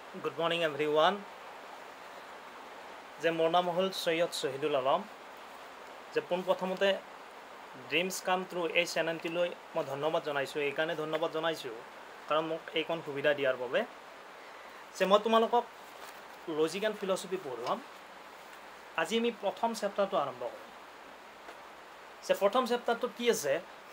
Good morning everyone. যে মোৰ নাম হ'ল সৈয়দ শহীদুল আলম। যে পোনপ্ৰথমতে ড্ৰিমছ কাম থ্ৰু এই চেনেলটিলৈ মই ধন্যবাদ জনাইছোঁ। এইকাৰণে ধন্যবাদ জনাইছোঁ কাৰণ মোক এইকণ সুবিধা দিয়াৰ বাবে। যে মই তোমালোকক লজিক এণ্ড ফিলচফি পঢ়ুৱাম। আজি আমি প্ৰথম চেপ্টাৰটো আৰম্ভ কৰিম। যে প্ৰথম চেপ্টাৰটোত কি আছে,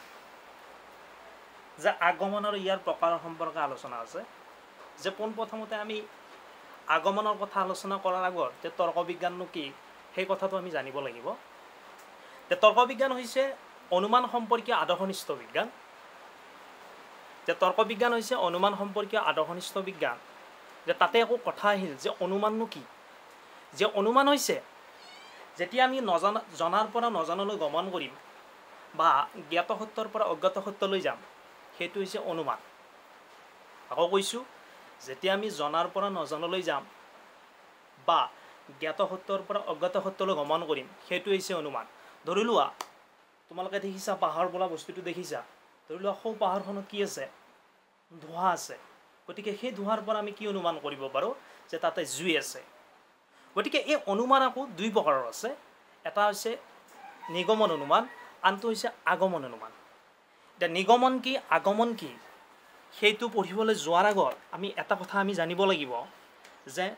যে আগমন আৰু ইয়াৰ প্ৰকাৰৰ সম্পৰ্কে আলোচনা আছে। যে পোনপ্ৰথমতে আমি আগমনৰ কথা আলোচনা কৰাৰ আগত যে তৰ্ক বিজ্ঞাননো কি সেই কথাটো আমি জানিব লাগিব। যে তৰ্ক বিজ্ঞান হৈছে অনুমান সম্পৰ্কীয় আদৰ্শনিষ্ঠ বিজ্ঞান। যে তৰ্ক বিজ্ঞান হৈছে অনুমান সম্পৰ্কীয় আদৰ্শনিষ্ঠ বিজ্ঞান। যে তাতে একো কথা আহিল যে অনুমাননো কি। যে অনুমান হৈছে যেতিয়া আমি জনাৰ পৰা নজনালৈ গমন কৰিম বা জ্ঞাত সত্যৰ পৰা অজ্ঞাত সত্যলৈ যাম, সেইটো হৈছে অনুমান। আকৌ কৈছোঁ, যেতিয়া আমি জনাৰ পৰা নজনালৈ যাম বা জ্ঞাত সত্যৰ পৰা অজ্ঞাত সত্যলৈ গমন কৰিম, সেইটো হৈছে অনুমান। ধৰি লোৱা তোমালোকে দেখিছা পাহাৰ বোলা বস্তুটো দেখিছা। ধৰি লোৱা সৌ পাহাৰখনত কি আছে, ধোঁৱা আছে। গতিকে সেই ধোঁৱাৰ পৰা আমি কি অনুমান কৰিব পাৰোঁ, যে তাতে জুই আছে। গতিকে এই অনুমান আকৌ দুই প্ৰকাৰৰ আছে। এটা হৈছে নিগমন অনুমান, আনটো হৈছে আগমন অনুমান। এতিয়া নিগমন কি আগমন কি সেইটো পঢ়িবলৈ যোৱাৰ আগত আমি এটা কথা আমি জানিব লাগিব, যে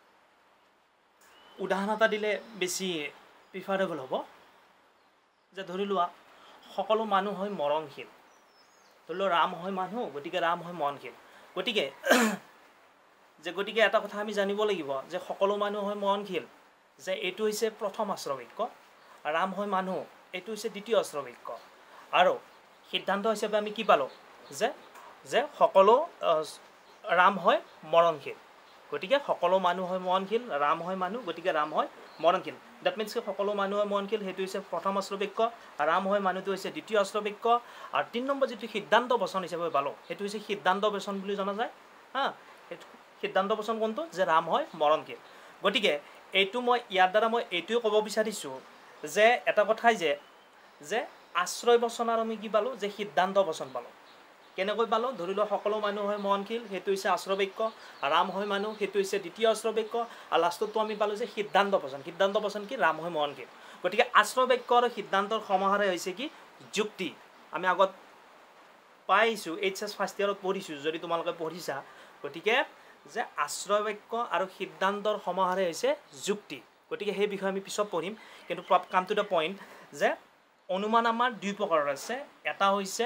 উদাহৰণ এটা দিলে বেছি প্ৰিফাৰেবল হ'ব। যে ধৰি লোৱা সকলো মানুহ হয় মৰণশীল। ধৰি লোৱা ৰাম হয় মানুহ, গতিকে ৰাম হয় মৰণশীল। গতিকে এটা কথা আমি জানিব লাগিব যে সকলো মানুহ হয় মৰণশীল, যে এইটো হৈছে প্ৰথম আশ্ৰয় বাক্য। ৰাম হয় মানুহ, এইটো হৈছে দ্বিতীয় আশ্ৰয় বাক্য। আৰু সিদ্ধান্ত হিচাপে আমি কি পালোঁ, যে সকলো ৰাম হয় মৰণশীল। গতিকে সকলো মানুহ হয় মৰণশীল, ৰাম হয় মানুহ, গতিকে ৰাম হয় মৰণশীল। ডেট মিনছ সকলো মানুহ হয় মৰণশীল, সেইটো হৈছে প্ৰথম আশ্ৰয় বাক্য। ৰাম হয় মানুহটো হৈছে দ্বিতীয় আশ্ৰয় বাক্য। আৰু ৩ নম্বৰ যিটো সিদ্ধান্ত বচন হিচাপে পালোঁ, সেইটো হৈছে সিদ্ধান্ত বচন বুলি জনা যায়। সেইটো সিদ্ধান্ত বচন কোনটো, যে ৰাম হয় মৰণশীল। গতিকে এইটো ইয়াৰ দ্বাৰা মই এইটোৱে ক'ব বিচাৰিছোঁ যে এটা কথাই যে আশ্ৰয় বচন আৰু আমি কি পালোঁ, যে সিদ্ধান্ত বচন পালোঁ। কেনেকৈ পালোঁ, ধৰি লওক সকলো মানুহ হয় মৰণশীল, সেইটো হৈছে আশ্ৰয় বাক্য। ৰাম হয় মানুহ, সেইটো হৈছে দ্বিতীয় আশ্ৰয় বাক্য। আৰু লাষ্টতো আমি পালোঁ যে সিদ্ধান্ত বচন। সিদ্ধান্ত বচন কি, ৰাম হয় মৰণশীল। গতিকে আশ্ৰয় বাক্য আৰু সিদ্ধান্তৰ সমাহাৰে হৈছে কি, যুক্তি। আমি আগত পাই আহিছোঁ, HS ফাৰ্ষ্ট ইয়াৰত পঢ়িছোঁ যদি তোমালোকে পঢ়িছা। গতিকে যে আশ্ৰয় বাক্য আৰু সিদ্ধান্তৰ সমাহাৰে হৈছে যুক্তি। গতিকে সেই বিষয়ে আমি পিছত পঢ়িম। কিন্তু কাম টু দ্য পইণ্ট, যে অনুমান আমাৰ দুই প্ৰকাৰৰ আছে। এটা হৈছে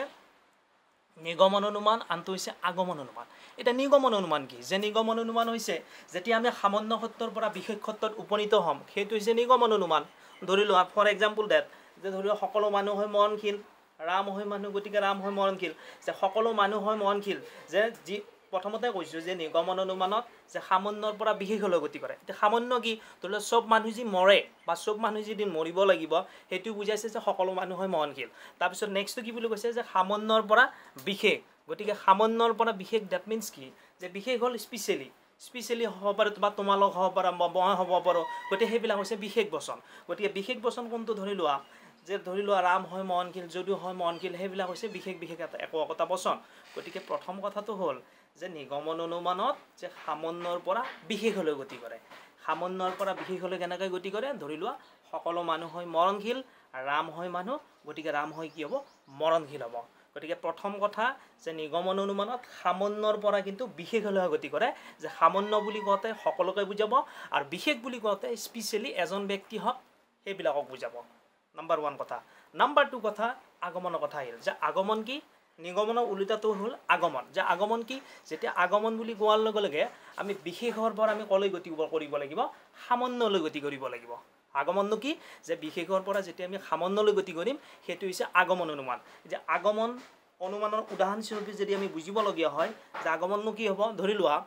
নিগমন অনুমান, আনটো হৈছে আগমন অনুমান। এতিয়া নিগমন অনুমান কি, যে নিগমন অনুমান হৈছে যেতিয়া আমি সামান্য সত্যৰ পৰা বিশেষ সত্যত উপনীত হ'ম, সেইটো হৈছে নিগমন অনুমান। ধৰি লোৱা ফৰ এক্সাম্পল যে ধৰি লোৱা সকলো মানুহ হয় মৰণশীল, ৰাম হয় মানুহ, গতিকে ৰাম হয় মৰণশীল। যে সকলো মানুহ হয় মৰণশীল, যে যি প্ৰথমতে কৈছোঁ যে নিগমন অনুমানত যে সামান্যৰ পৰা বিশেষলৈ গতি কৰে। এতিয়া সামান্য কি, ধৰি লওক চব মানুহ যি মৰে বা চব মানুহ যদি মৰিব লাগিব, সেইটো বুজাইছে যে সকলো মানুহ হয় মৰণশীল। তাৰপিছত নেক্সটটো কি বুলি কৈছে, যে সামান্যৰ পৰা বিশেষ। গতিকে সামান্যৰ পৰা বিশেষ ডেট মিনছ কি, যে বিশেষ হ'ল স্পেচিয়েলি হ'ব পাৰে, বা তোমালোক হ'ব পাৰা, মই হ'ব পাৰোঁ। গতিকে সেইবিলাক হৈছে বিশেষ বচন। গতিকে বিশেষ বচন কোনটো, ধৰি লোৱা ৰাম হয় মৰণশীল, যদিও হয় মৰণশীল, সেইবিলাক হৈছে বিশেষ একোটা বচন। গতিকে প্ৰথম কথাটো হ'ল যে নিগমন অনুমানত যে সামান্যৰ পৰা বিশেষলৈ গতি কৰে। সামান্যৰ পৰা বিশেষলৈ কেনেকৈ গতি কৰে, ধৰি লোৱা সকলো মানুহ হয় মৰণশীল, ৰাম হয় মানুহ, গতিকে ৰাম হয় কি হ'ব, মৰণশীল হ'ব। গতিকে প্ৰথম কথা যে নিগমন অনুমানত সামান্যৰ পৰা কিন্তু বিশেষলৈ গতি কৰে। যে সামান্য বুলি কওঁতে সকলোকে বুজাব, আৰু বিশেষ বুলি কওঁতে স্পেচিয়েলি এজন ব্যক্তি হওক সেইবিলাকক বুজাব। নাম্বাৰ 1 কথা। নাম্বাৰ 2 কথা, আগমনৰ কথা আহিল। যে আগমন কি, নিগমনৰ ওলোটাটো হ'ল আগমন। যে আগমন কি, যেতিয়া আগমন বুলি কোৱাৰ লগে লগে আমি বিশেষৰ পৰা আমি কলৈ গতি কৰিব লাগিব, সামান্যলৈ গতি কৰিব লাগিব। আগমননো কি, যে বিশেষৰ পৰা যেতিয়া আমি সামান্যলৈ গতি কৰিম, সেইটো হৈছে আগমন অনুমান। যে আগমন অনুমানৰ উদাহৰণস্বৰূপে যদি আমি বুজিবলগীয়া হয়, যে আগমননো কি হ'ব, ধৰি লোৱা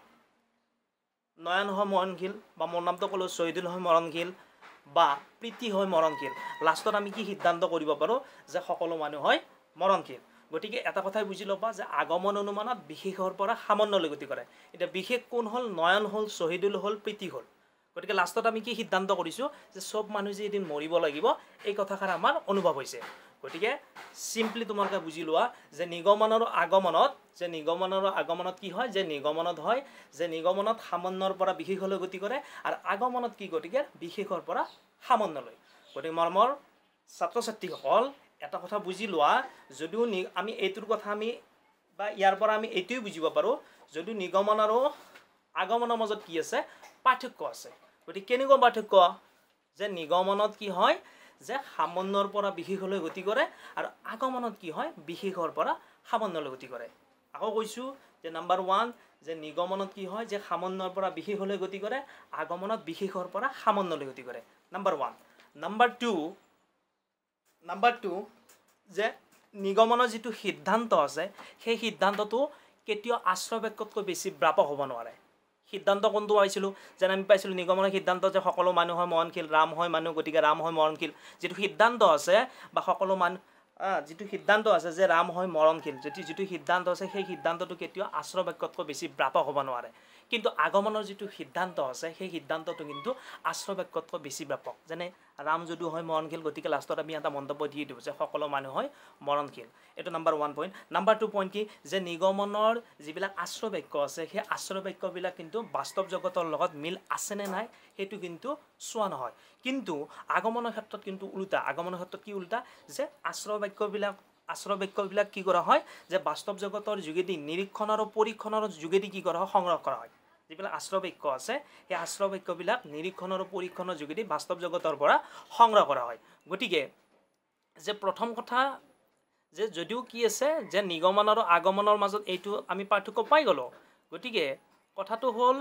নয়ন হয় মৰণশীল, বা মোৰ নামটো ক'লোঁ শহীদুল হয় মৰণশীল, বা প্ৰীতি হয় মৰণশীল। লাষ্টত আমি কি সিদ্ধান্ত কৰিব পাৰোঁ, যে সকলো মানুহ হয় মৰণশীল। গতিকে এটা কথাই বুজি ল'বা, যে আগমন অনুমানত বিশেষৰ পৰা সামান্যলৈ গতি কৰে। এতিয়া বিশেষ কোন হ'ল, নয়ন হ'ল, শহীদুল হ'ল, প্ৰীতি হ'ল। গতিকে লাষ্টত আমি কি সিদ্ধান্ত কৰিছোঁ যে সব মানুহ যে এদিন মৰিব লাগিব এই কথাষাৰ আমাৰ অনুভৱ হৈছে গতিকে সিম্পলি তোমালোকে বুজি লোৱা যে নিগমনৰ আগমনত কি হয় যে নিগমনত হয় যে নিগমনত সামান্যৰ পৰা বিশেষলৈ গতি কৰে আৰু আগমনত কি গতিকে বিশেষৰ পৰা সামান্যলৈ গতিকে মৰমৰ ছাত্ৰ ছাত্ৰীসকল এটা কথা বুজি লোৱা যদিও আমি এইটোৰ কথা আমি বা ইয়াৰ পৰা আমি এইটোই বুজিব পাৰো যদিও নিগমন আৰু আগমনৰ মাজত কি আছে পাৰ্থক্য আছে গতিকে কেনেকুৱা পাৰ্থক্য যে নিগমনত কি হয় যে সামান্যৰ পৰা বিশেষলৈ গতি কৰে আৰু আগমনত কি হয় বিশেষৰ পৰা সামান্যলৈ গতি কৰে আকৌ কৈছো যে নাম্বাৰ 1 যে নিগমনত কি হয় যে সামান্যৰ পৰা বিশেষলৈ গতি কৰে আগমনত বিশেষৰ পৰা সামান্যলৈ গতি কৰে নাম্বাৰ 1 নাম্বাৰ 2 যে নিগমনৰ যেটো সিদ্ধান্ত আছে সেই সিদ্ধান্তটো কেতিয়াও আশ্ৰয় বাক্যতকৈ বেছি ব্যাপক হ'ব নোৱাৰে সিদ্ধান্ত কোনটো পাইছিলো যেন আমি পাইছিলো নিগমনৰ সিদ্ধান্ত যে সকলো মানুহ হয় মৰণশীল ৰাম হয় মানুহ গতিকে ৰাম হয় মৰণশীল যেটো সিদ্ধান্ত আছে বা সকলো মানুহ যেটো সিদ্ধান্ত আছে যে ৰাম হয় মৰণশীল যেটো সিদ্ধান্ত আছে সেই সিদ্ধান্তটো কেতিয়াও আশ্ৰয় বাক্যতকৈ বেছি ব্যাপক হ'ব নোৱাৰে কিন্তু আগমনৰ যেটো সিদ্ধান্ত আছে সেই সিদ্ধান্তটো কিন্তু আশ্ৰয় বাক্যতকৈ বেছি ব্যাপক যেনে ৰাম যদিও হয় মৰণশীল গতিকে লাষ্টত আমি এটা মন্তব্য দি দিওঁ যে সকলো মানুহ হয় মৰণশীল এটো নাম্বাৰ 1 পইণ্ট নাম্বাৰ 2 পইণ্ট কি যে নিগমনৰ যিবিলাক আশ্ৰয় বাক্য আছে সেই আশ্ৰয় বাক্যবিলাক কিন্তু বাস্তৱ জগতৰ লগত মিল আছে নে নাই হেতু কিন্তু সোৱা নহয় কিন্তু আগমনৰ ক্ষেত্ৰত কিন্তু উল্টা আগমনৰ ক্ষেত্ৰত কি উল্টা যে আশ্ৰয় বাক্যবিলাক কি কৰা হয় যে বাস্তৱ জগতৰ যোগেদি নিৰীক্ষণ আৰু পৰীক্ষণৰ যোগেদি কি কৰা হয় সংগ্ৰহ কৰা হয় যিবিলাক আশ্ৰয় বাক্য আছে সেই আশ্ৰয় বাক্যবিলাক নিৰীক্ষণ আৰু পৰীক্ষণৰ যোগেদি বাস্তৱ জগতৰ পৰা সংগ্ৰহ কৰা হয় গতিকে যে প্ৰথম কথা যে যদিও কি আছে যে নিগমন আৰু আগমনৰ মাজত এইটো আমি পাৰ্থক্য পাই গলো গতিকে কথাটো হল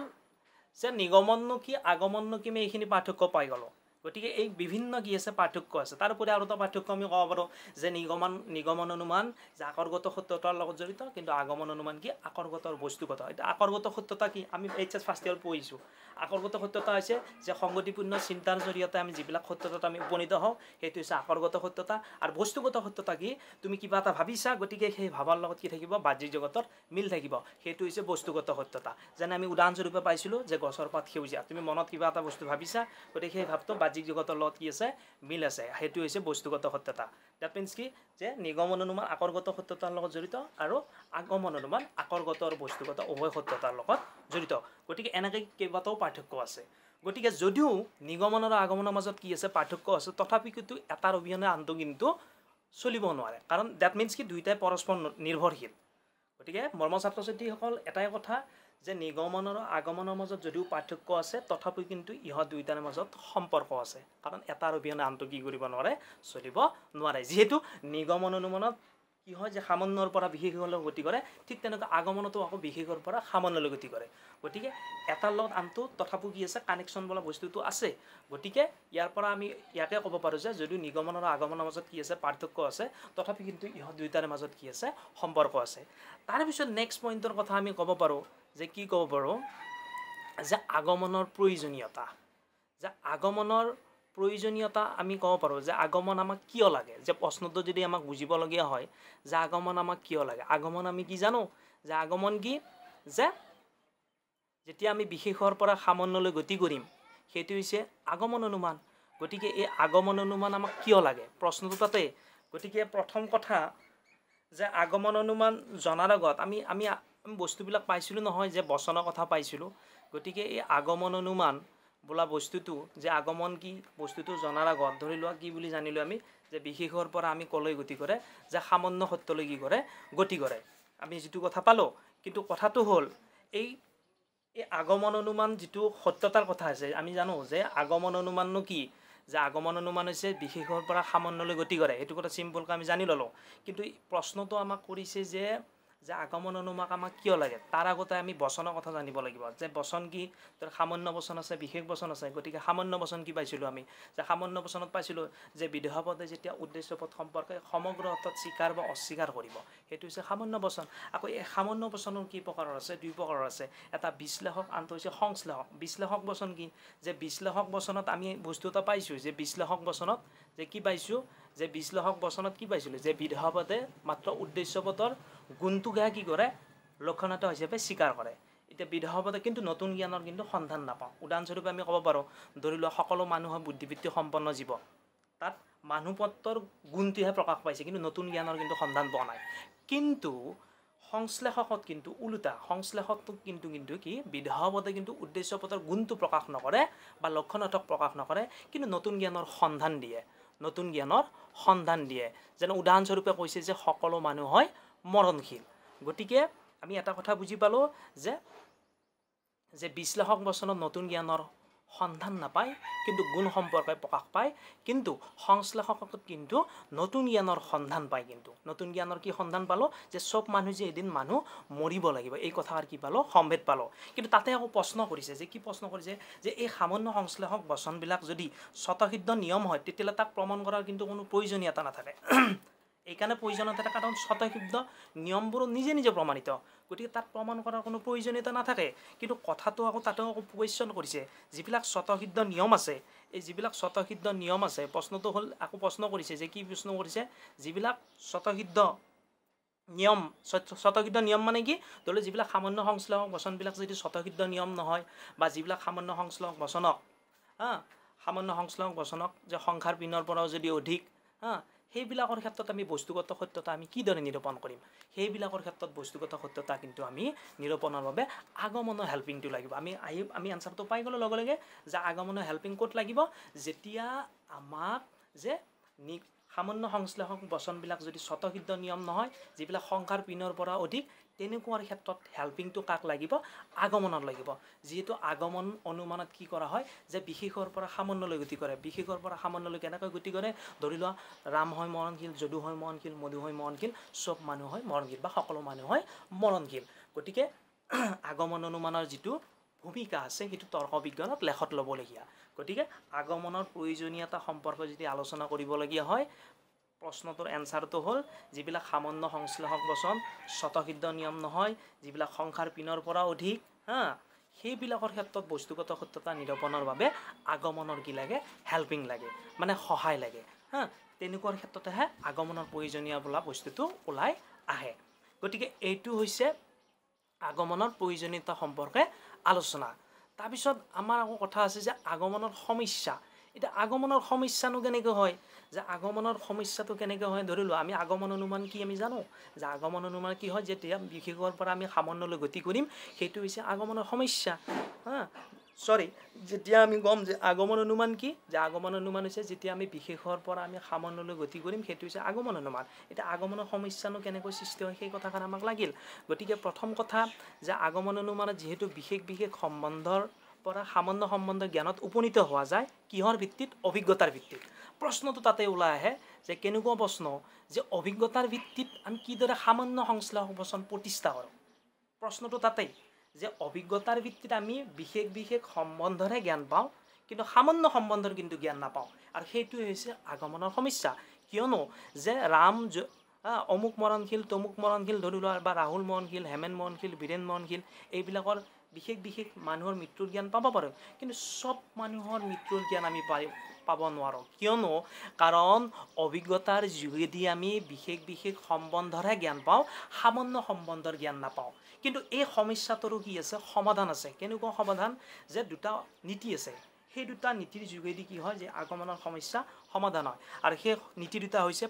যে নিগমননো কি আগমননো কি আমি এইখিনি পাৰ্থক্য পাই গলো গতিকে এই বিভিন্ন কি আছে পাৰ্থক্য আছে তাৰ উপৰি আৰু এটা পাৰ্থক্য আমি ক'ব পাৰো যে নিগমন অনুমান যে আকৰগত সত্যতাৰ লগত জড়িত কিন্তু আগমন অনুমান কি আকৰগতৰ বস্তুগত এটা আকৰগত সত্যতা কি আমি এইচএস ফাৰ্ষ্ট ইয়াৰ পঢ়িছো আকৰগত সত্যতা হৈছে যে সংগতিপূৰ্ণ চিন্তাৰ জৰিয়তে আমি যিবিলাক সত্যতাত আমি উপনীত হওঁ সেইটো হৈছে আকৰগত সত্যতা আৰু বস্তুগত সত্যতা কি তুমি কিবা এটা ভাবিছা গতিকে সেই ভাবৰ লগত কি থাকিব বাহ্যিক জগতৰ মিল থাকিব সেইটো হৈছে বস্তুগত সত্যতা যেনে আমি উদাহৰণস্বৰূপে পাইছিলো যে গছৰ পাত সেউজীয়া তুমি মনত কিবা এটা বস্তু ভাবিছা গতিকে সেই ভাৱটো বাহ্যিক জগতৰ লগত কি আছে মিল আছে সেইটো হৈছে বস্তুগত সত্যতা দ্যাট মিন্স কি যে নিগমন অনুমান আকৰগত সত্যতাৰ লগত জড়িত আৰু আগমন অনুমান আকৰগত আৰু বস্তুগত উভয় সত্যতাৰ লগত জড়িত গতিকে এনেকৈ কেইবাটাও পাৰ্থক্য আছে গতিকে যদিও নিগমন আৰু আগমনৰ মাজত কি আছে পাৰ্থক্য আছে তথাপি কিন্তু এটাৰ অবিহনে আনটো কিন্তু চলিব নোৱাৰে কাৰণ দ্যাট মিন্স কি দুইটাই পৰস্পৰ নিৰ্ভৰশীল গতিকে মৰমৰ ছাত্ৰ ছাত্ৰীসকল এটাই কথা যে নিগমন আৰু আগমনৰ মাজত যদিও পাৰ্থক্য আছে তথাপি কিন্তু ইহত দুইটাৰ মাজত সম্পৰ্ক আছে কাৰণ এটাৰ অবিহনে আনটো কি কৰিব নোৱাৰে চলিব নোৱাৰে যেহেতু নিগমন অনুমানত কি হয় যে সামান্যৰ পৰা বিশেষলৈ গতি কৰে ঠিক তেনেকৈ আগমনতো আকৌ বিশেষৰ পৰা সামান্যলৈ গতি কৰে গতিকে এটাৰ লগত আনটো তথাপি কি আছে কানেকশ্যন বোলা বস্তুটো আছে গতিকে ইয়াৰ পৰা আমি ইয়াকে ক'ব পাৰো যে যদিও নিগমন আৰু আগমনৰ মাজত কি আছে পাৰ্থক্য আছে তথাপি কিন্তু ইহত দুইটাৰ মাজত কি আছে সম্পৰ্ক আছে তাৰ পিছত নেক্সট পইণ্টৰ কথা আমি ক'ব পাৰো যে কি ক'ব পাৰো যে আগমনৰ প্ৰয়োজনীয়তা আমি ক'ব পাৰো যে আগমন আমাক কিয় লাগে যে প্ৰশ্নটো যদি আমাক বুজিব লগিয়া হয় যে আগমন আমাক কিয় লাগে আগমন আমি কি জানো যে আগমন কি যে যেতিয়া আমি বিশেষৰ পৰা সামান্যলৈ গতি কৰিম সেইটো হৈছে আগমন অনুমান গতিকে এই আগমন অনুমান আমাক কিয় লাগে প্ৰশ্নটো তাতে গতিকে প্ৰথম কথা যে আগমন অনুমান জনাৰ আগত আমি বস্তুবিলাক পাইছিলো নহয় যে বচনৰ কথা পাইছিলো গতিকে এই আগমন অনুমান বোলা বস্তুটো যে আগমন কি বস্তুটো জনাৰ আগত ধৰি লোৱা কি বুলি জানিলো আমি যে বিশেষৰ পৰা আমি কলৈ গতি কৰে যে সামান্য সত্যলৈ কি কৰে গতি কৰে আমি যেটো কথা পালো কিন্তু কথাটো হল এই আগমন অনুমান যেটো সত্যতাৰ কথা আছে আমি জানো যে আগমন অনুমাননো কি যে আগমন অনুমান হৈছে বিশেষৰ পৰা সামান্যলৈ গতি কৰে এইটো কথা সিম্পলকৈ আমি জানি ললো কিন্তু প্ৰশ্নটো আমাক কৰিছে যে আগমন অনুমান আমাক কিয় লাগে তাৰ আগতে আমি বচনৰ কথা জানিব লাগিব যে বচন কি তাৰ সামান্য বচন আছে বিশেষ বচন আছে গতিকে সামান্য বচন কি পাইছিলো আমি যে সামান্য বচনত পাইছিলো যে বিদেহা পদে যেতিয়া উদ্দেশ্য পদ সম্পৰ্কে সমগ্ৰ অৰ্থত স্বীকাৰ বা অস্বীকাৰ কৰিব সেইটো হৈছে সামান্য বচন আকৌ এই সামান্য বচনৰ কি প্ৰকাৰৰ আছে দুই প্ৰকাৰৰ আছে এটা বিশ্লেষক আনটো হৈছে সংশ্লেষক বিশ্লেষক বচন কি যে বিশ্লেষক বচনত আমি বস্তু এটা পাইছো যে বিশ্লেষক বচনত যে কি পাইছো যে বিশ্লেষক বচনত কি পাইছিলো যে বিদেহা পদে মাত্ৰ উদ্দেশ্য পদৰ গুণটো কি কৰে লক্ষণতা হিচাপে স্বীকাৰ কৰে এতিয়া বিধৱতা কিন্তু নতুন জ্ঞানৰ কিন্তু সন্ধান নাপাওঁ উদাহৰণস্বৰূপে আমি ক'ব পাৰোঁ ধৰি লোৱা সকলো মানুহৰ বুদ্ধিবৃত্তি সম্পন্ন জীৱ তাত মানুহপত্ৰৰ গুণটোহে প্ৰকাশ পাইছে কিন্তু নতুন জ্ঞানৰ কিন্তু সন্ধান পোৱা নাই কিন্তু সংশ্লেষকত কিন্তু ওলোটা সংশ্লেষকটো কিন্তু কি বিধৱতে কিন্তু উদ্দেশ্যপথৰ গুণটো প্ৰকাশ নকৰে বা লক্ষণাৰ্থক প্ৰকাশ নকৰে কিন্তু নতুন জ্ঞানৰ সন্ধান দিয়ে নতুন জ্ঞানৰ সন্ধান দিয়ে যেনে উদাহৰণস্বৰূপে কৈছে যে সকলো মানুহ হয় মৰণশীল গতিকে আমি এটা কথা বুজি পালোঁ যে বিশ্লেষক বচনত নতুন জ্ঞানৰ সন্ধান নাপায় কিন্তু গুণ সম্পৰ্কে প্ৰকাশ পায় কিন্তু সংশ্লেষকত কিন্তু নতুন জ্ঞানৰ সন্ধান পায় কিন্তু নতুন জ্ঞানৰ কি সন্ধান পালোঁ যে চব মানুহ যে এদিন মানুহ মৰিব লাগিব এই কথাৰ কি পালোঁ সম্ভেদ পালোঁ কিন্তু তাতে আকৌ প্ৰশ্ন কৰিছে যে কি প্ৰশ্ন কৰিছে যে এই সামান্য সংশ্লেষক বচনবিলাক যদি স্বতঃসিদ্ধ নিয়ম হয় তেতিয়াহ'লে তাক প্ৰমাণ কৰাৰ কিন্তু কোনো প্ৰয়োজনীয়তা নাথাকে এইকাৰণে প্ৰয়োজনীয়তা থাকে কাৰণ স্বতঃসিদ্ধ নিয়মবোৰো নিজে নিজে প্ৰমাণিত গতিকে তাত প্ৰমাণ কৰাৰ কোনো প্ৰয়োজনীয়তা নাথাকে কিন্তু কথাটো আকৌ তাতেও আকৌ কুৱেশ্যন কৰিছে যিবিলাক স্বতঃসিদ্ধ নিয়ম আছে এই যিবিলাক স্বতঃসিদ্ধ নিয়ম আছে প্ৰশ্নটো হ'ল আকৌ প্ৰশ্ন কৰিছে যে কি প্ৰশ্ন কৰিছে যিবিলাক স্বতঃসিদ্ধ নিয়ম মানে কি ধৰি লওক যিবিলাক সামান্য সংশ্লেষক বচনবিলাক যদি স্বতঃসিদ্ধ নিয়ম নহয় বা যিবিলাক সামান্য সংশ্লেষক বচনক সামান্য সংশ্লেষক বচনক যে সংখ্যাৰ পিনৰ পৰাও যদি অধিক সেইবিলাকৰ ক্ষেত্ৰত আমি বস্তুগত সত্যতা আমি কিদৰে নিৰূপণ কৰিম সেইবিলাকৰ ক্ষেত্ৰত বস্তুগত সত্যতা কিন্তু আমি নিৰূপণৰ বাবে আগমনৰ হেল্পিংটো লাগিব আমি আনচাৰটো পাই গ'লোঁ লগে লগে যে আগমনৰ হেল্পিং ক'ত লাগিব যেতিয়া আমাক যে সামান্য সংশ্লেষক বচনবিলাক যদি স্বতঃসিদ্ধ নিয়ম নহয় যিবিলাক সংখ্যাৰ পিনৰ পৰা অধিক তেনেকুৱাৰ ক্ষেত্ৰত হেল্পিংটো কাক লাগিব আগমনৰ লাগিব যিহেতু আগমন অনুমানত কি কৰা হয় যে বিশেষৰ পৰা সামান্যলৈ গতি কৰে বিশেষৰ পৰা সামান্যলৈ কেনেকৈ গতি কৰে ধৰি লোৱা ৰাম হয় মৰণশীল যদু হয় মৰণশীল মধু হয় মৰণশীল চব মানুহ হয় মৰণশীল বা সকলো মানুহ হয় মৰণশীল গতিকে আগমন অনুমানৰ যিটো ভূমিকা আছে সেইটো তৰ্ক বিজ্ঞানত লেখত ল'বলগীয়া গতিকে আগমনৰ প্ৰয়োজনীয়তা সম্পৰ্কে যদি আলোচনা কৰিবলগীয়া হয় প্ৰশ্নটোৰ এনচাৰটো হ'ল যিবিলাক সামান্য সংশ্লেষক বচন স্বতঃসিদ্ধ নিয়ম নহয় যিবিলাক সংখ্যাৰ পিনৰ পৰা অধিক সেইবিলাকৰ ক্ষেত্ৰত বস্তুগত সত্যতা নিৰূপণৰ বাবে আগমনৰ কি লাগে হেল্পিং লাগে মানে সহায় লাগে তেনেকুৱাৰ ক্ষেত্ৰতেহে আগমনৰ প্ৰয়োজনীয় বোলা বস্তুটো ওলাই আহে গতিকে এইটো হৈছে আগমনৰ প্ৰয়োজনীয়তা সম্পৰ্কে আলোচনা তাৰপিছত আমাৰ আকৌ কথা আছে যে আগমনৰ সমস্যা এটা আগমনৰ সমস্যানো কেনেকৈ হয় যে আগমনৰ সমস্যাটো কেনেকৈ হয় ধৰি লোৱা আমি আগমন অনুমান কি আমি জানো যে আগমন অনুমান কি হয় যেতিয়া বিশেষৰ পৰা আমি সামান্যলৈ গতি কৰিম সেইটো হৈছে আগমনৰ সমস্যা যেতিয়া আমি গম যে আগমন অনুমান কি যে আগমন অনুমান হৈছে যেতিয়া আমি বিশেষৰ পৰা আমি সামান্যলৈ গতি কৰিম সেইটো হৈছে আগমন অনুমান এতিয়া আগমনৰ সমস্যানো কেনেকৈ সৃষ্টি হয় সেই কথাখন আমাক লাগিল গতিকে প্ৰথম কথা যে আগমন অনুমানত যিহেতু বিশেষ সম্বন্ধৰ পৰা সামান্য সম্বন্ধ জ্ঞানত উপনীত হোৱা যায় কিহৰ ভিত্তিত অভিজ্ঞতাৰ ভিত্তিত প্ৰশ্নটো তাতে ওলাই আহে যে কেনেকুৱা প্ৰশ্ন যে অভিজ্ঞতাৰ ভিত্তিত আমি কিদৰে সামান্য সংশ্লেষক বচন প্ৰতিষ্ঠা কৰোঁ প্ৰশ্নটো তাতেই যে অভিজ্ঞতাৰ ভিত্তিত আমি বিশেষ সম্বন্ধৰে জ্ঞান পাওঁ কিন্তু সামান্য সম্বন্ধৰ কিন্তু জ্ঞান নাপাওঁ আৰু সেইটোৱে হৈছে আগমনৰ সমস্যা কিয়নো যে ৰাম অমুক মৰণশীল তমুক মৰণশীল ধৰি লোৱা বা ৰাহুল মৰণশীল হেমেন মৰণশীল বীৰেন মৰণশীল এইবিলাকৰ বিশেষ মানুহৰ মৃত্যুৰ জ্ঞান পাব পাৰোঁ কিন্তু চব মানুহৰ মৃত্যুৰ জ্ঞান আমি পাব নোৱাৰোঁ কিয়নো কাৰণ অভিজ্ঞতাৰ যোগেদি আমি বিশেষ সম্বন্ধৰে জ্ঞান পাওঁ সামান্য সম্বন্ধৰ জ্ঞান নাপাওঁ কিন্তু এই সমস্যাটোৰো কি আছে সমাধান আছে কেনেকুৱা সমাধান যে দুটা নীতি আছে সেই দুটা নীতিৰ যোগেদি কি হয় যে আগমনৰ সমস্যা সমাধান হয় আৰু সেই নীতি দুটা হৈছে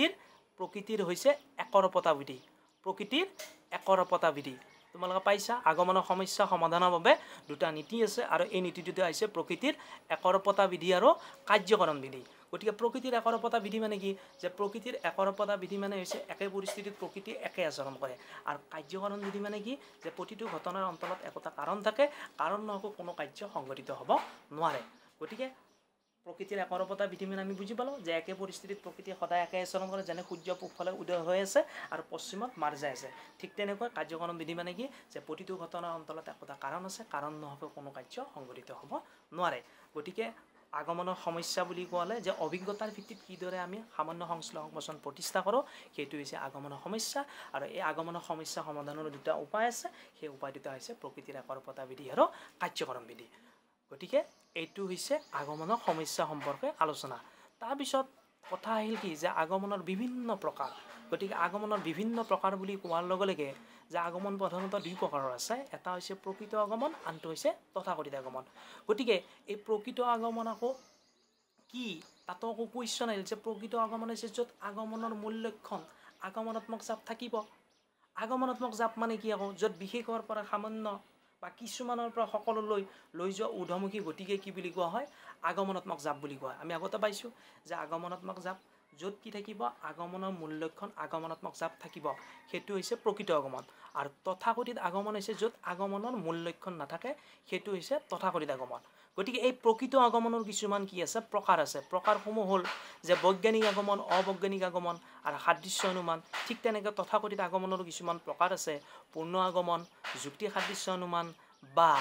প্ৰকৃতিৰ হৈছে একৰূপতা বিধি প্ৰকৃতিৰ একৰূপতা বিধি তোমালোকে পাইছা আগমনৰ সমস্যা সমাধানৰ বাবে দুটা নীতি আছে আৰু এই নীতি দুটা হৈছে প্ৰকৃতিৰ একৰূপতা বিধি আৰু কাৰ্যকৰণ বিধি গতিকে প্ৰকৃতিৰ একৰূপতা বিধি মানে কি যে প্ৰকৃতিৰ একৰূপতা বিধি মানে হৈছে একে পৰিস্থিতিত প্ৰকৃতি একে আচৰণ কৰে আৰু কাৰ্যকৰণ বিধি মানে কি যে প্ৰতিটো ঘটনাৰ অন্তৰত একোটা কাৰণ থাকে কাৰণ নোহোৱাকৈ কোনো কাৰ্য সংঘটিত হ'ব নোৱাৰে গতিকে প্ৰকৃতিৰ একৰূপতা বিধি মানে আমি বুজি পালোঁ যে একে পৰিস্থিতিত প্ৰকৃতিয়ে সদায় একে আচৰণ কৰে যেনে সূৰ্য পূবফালে উদয় হৈ আছে আৰু পশ্চিমত মাৰ যায় আছে ঠিক তেনেকৈ কাৰ্যকৰণ বিধি মানে কি যে প্ৰতিটো ঘটনাৰ অন্তৰত একোটা কাৰণ আছে কাৰণ নোহোৱাকৈ কোনো কাৰ্য সংঘটিত হ'ব নোৱাৰে গতিকে আগমনৰ সমস্যা বুলি ক'লে যে অভিজ্ঞতাৰ ভিত্তিত কিদৰে আমি সামান্য সংশ্লেষক বচন প্ৰতিষ্ঠা কৰোঁ সেইটো হৈছে আগমনৰ সমস্যা আৰু এই আগমনৰ সমস্যা সমাধানৰ দুটা উপায় আছে সেই উপায় দুটা হৈছে প্ৰকৃতিৰ একৰূপতা বিধি আৰু কাৰ্যকৰণ বিধি গতিকে এইটো হৈছে আগমনৰ সমস্যা সম্পৰ্কে আলোচনা তাৰপিছত কথা আহিল কি যে আগমনৰ বিভিন্ন প্ৰকাৰ গতিকে আগমনৰ বিভিন্ন প্ৰকাৰ বুলি কোৱাৰ লগে লগে যে আগমন প্ৰধানতঃ দুই প্ৰকাৰৰ আছে এটা হৈছে প্ৰকৃত আগমন আনটো হৈছে তথাকথিত আগমন গতিকে এই প্ৰকৃত আগমন আকৌ কি তাতো আকৌ কুৱেশ্যন আহিল যে প্ৰকৃত আগমন হৈছে য'ত আগমনৰ মূল লক্ষণ আগমনাত্মক জাপ থাকিব আগমনাত্মক জাপ মানে কি আকৌ য'ত বিশেষৰ পৰা সামান্য বা কিছুমানৰ পৰা সকলোলৈ লৈ যোৱা ঊৰ্ধ্বমুখী গতিকে কি বুলি কোৱা হয় আগমনাত্মক জাপ বুলি কোৱা হয় আমি আগতে পাইছোঁ যে আগমনাত্মক জাপ য'ত কি থাকিব আগমনৰ মূল লক্ষণ আগমনাত্মক জাপ থাকিব সেইটো হৈছে প্ৰকৃত আগমন আৰু তথাকথিত আগমন হৈছে য'ত আগমনৰ মূল লক্ষণ নাথাকে সেইটো হৈছে তথাকথিত আগমন গতিকে এই প্ৰকৃত আগমনৰ কিছুমান কি আছে প্ৰকাৰ আছে প্ৰকাৰসমূহ হ'ল যে বৈজ্ঞানিক আগমন অবৈজ্ঞানিক আগমন আৰু সাদৃশ্য অনুমান ঠিক তেনেকৈ তথাকথিত আগমনৰ কিছুমান প্ৰকাৰ আছে পূৰ্ণ আগমন যুক্তি সাদৃশ্য অনুমান বা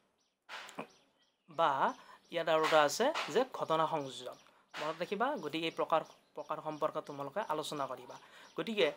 ইয়াত আৰু এটা আছে যে ঘটনা সংযোজন মনত ৰাখিবা গতিকে এই প্ৰকাৰ সম্পৰ্কে তোমালোকে আলোচনা কৰিবা গতিকে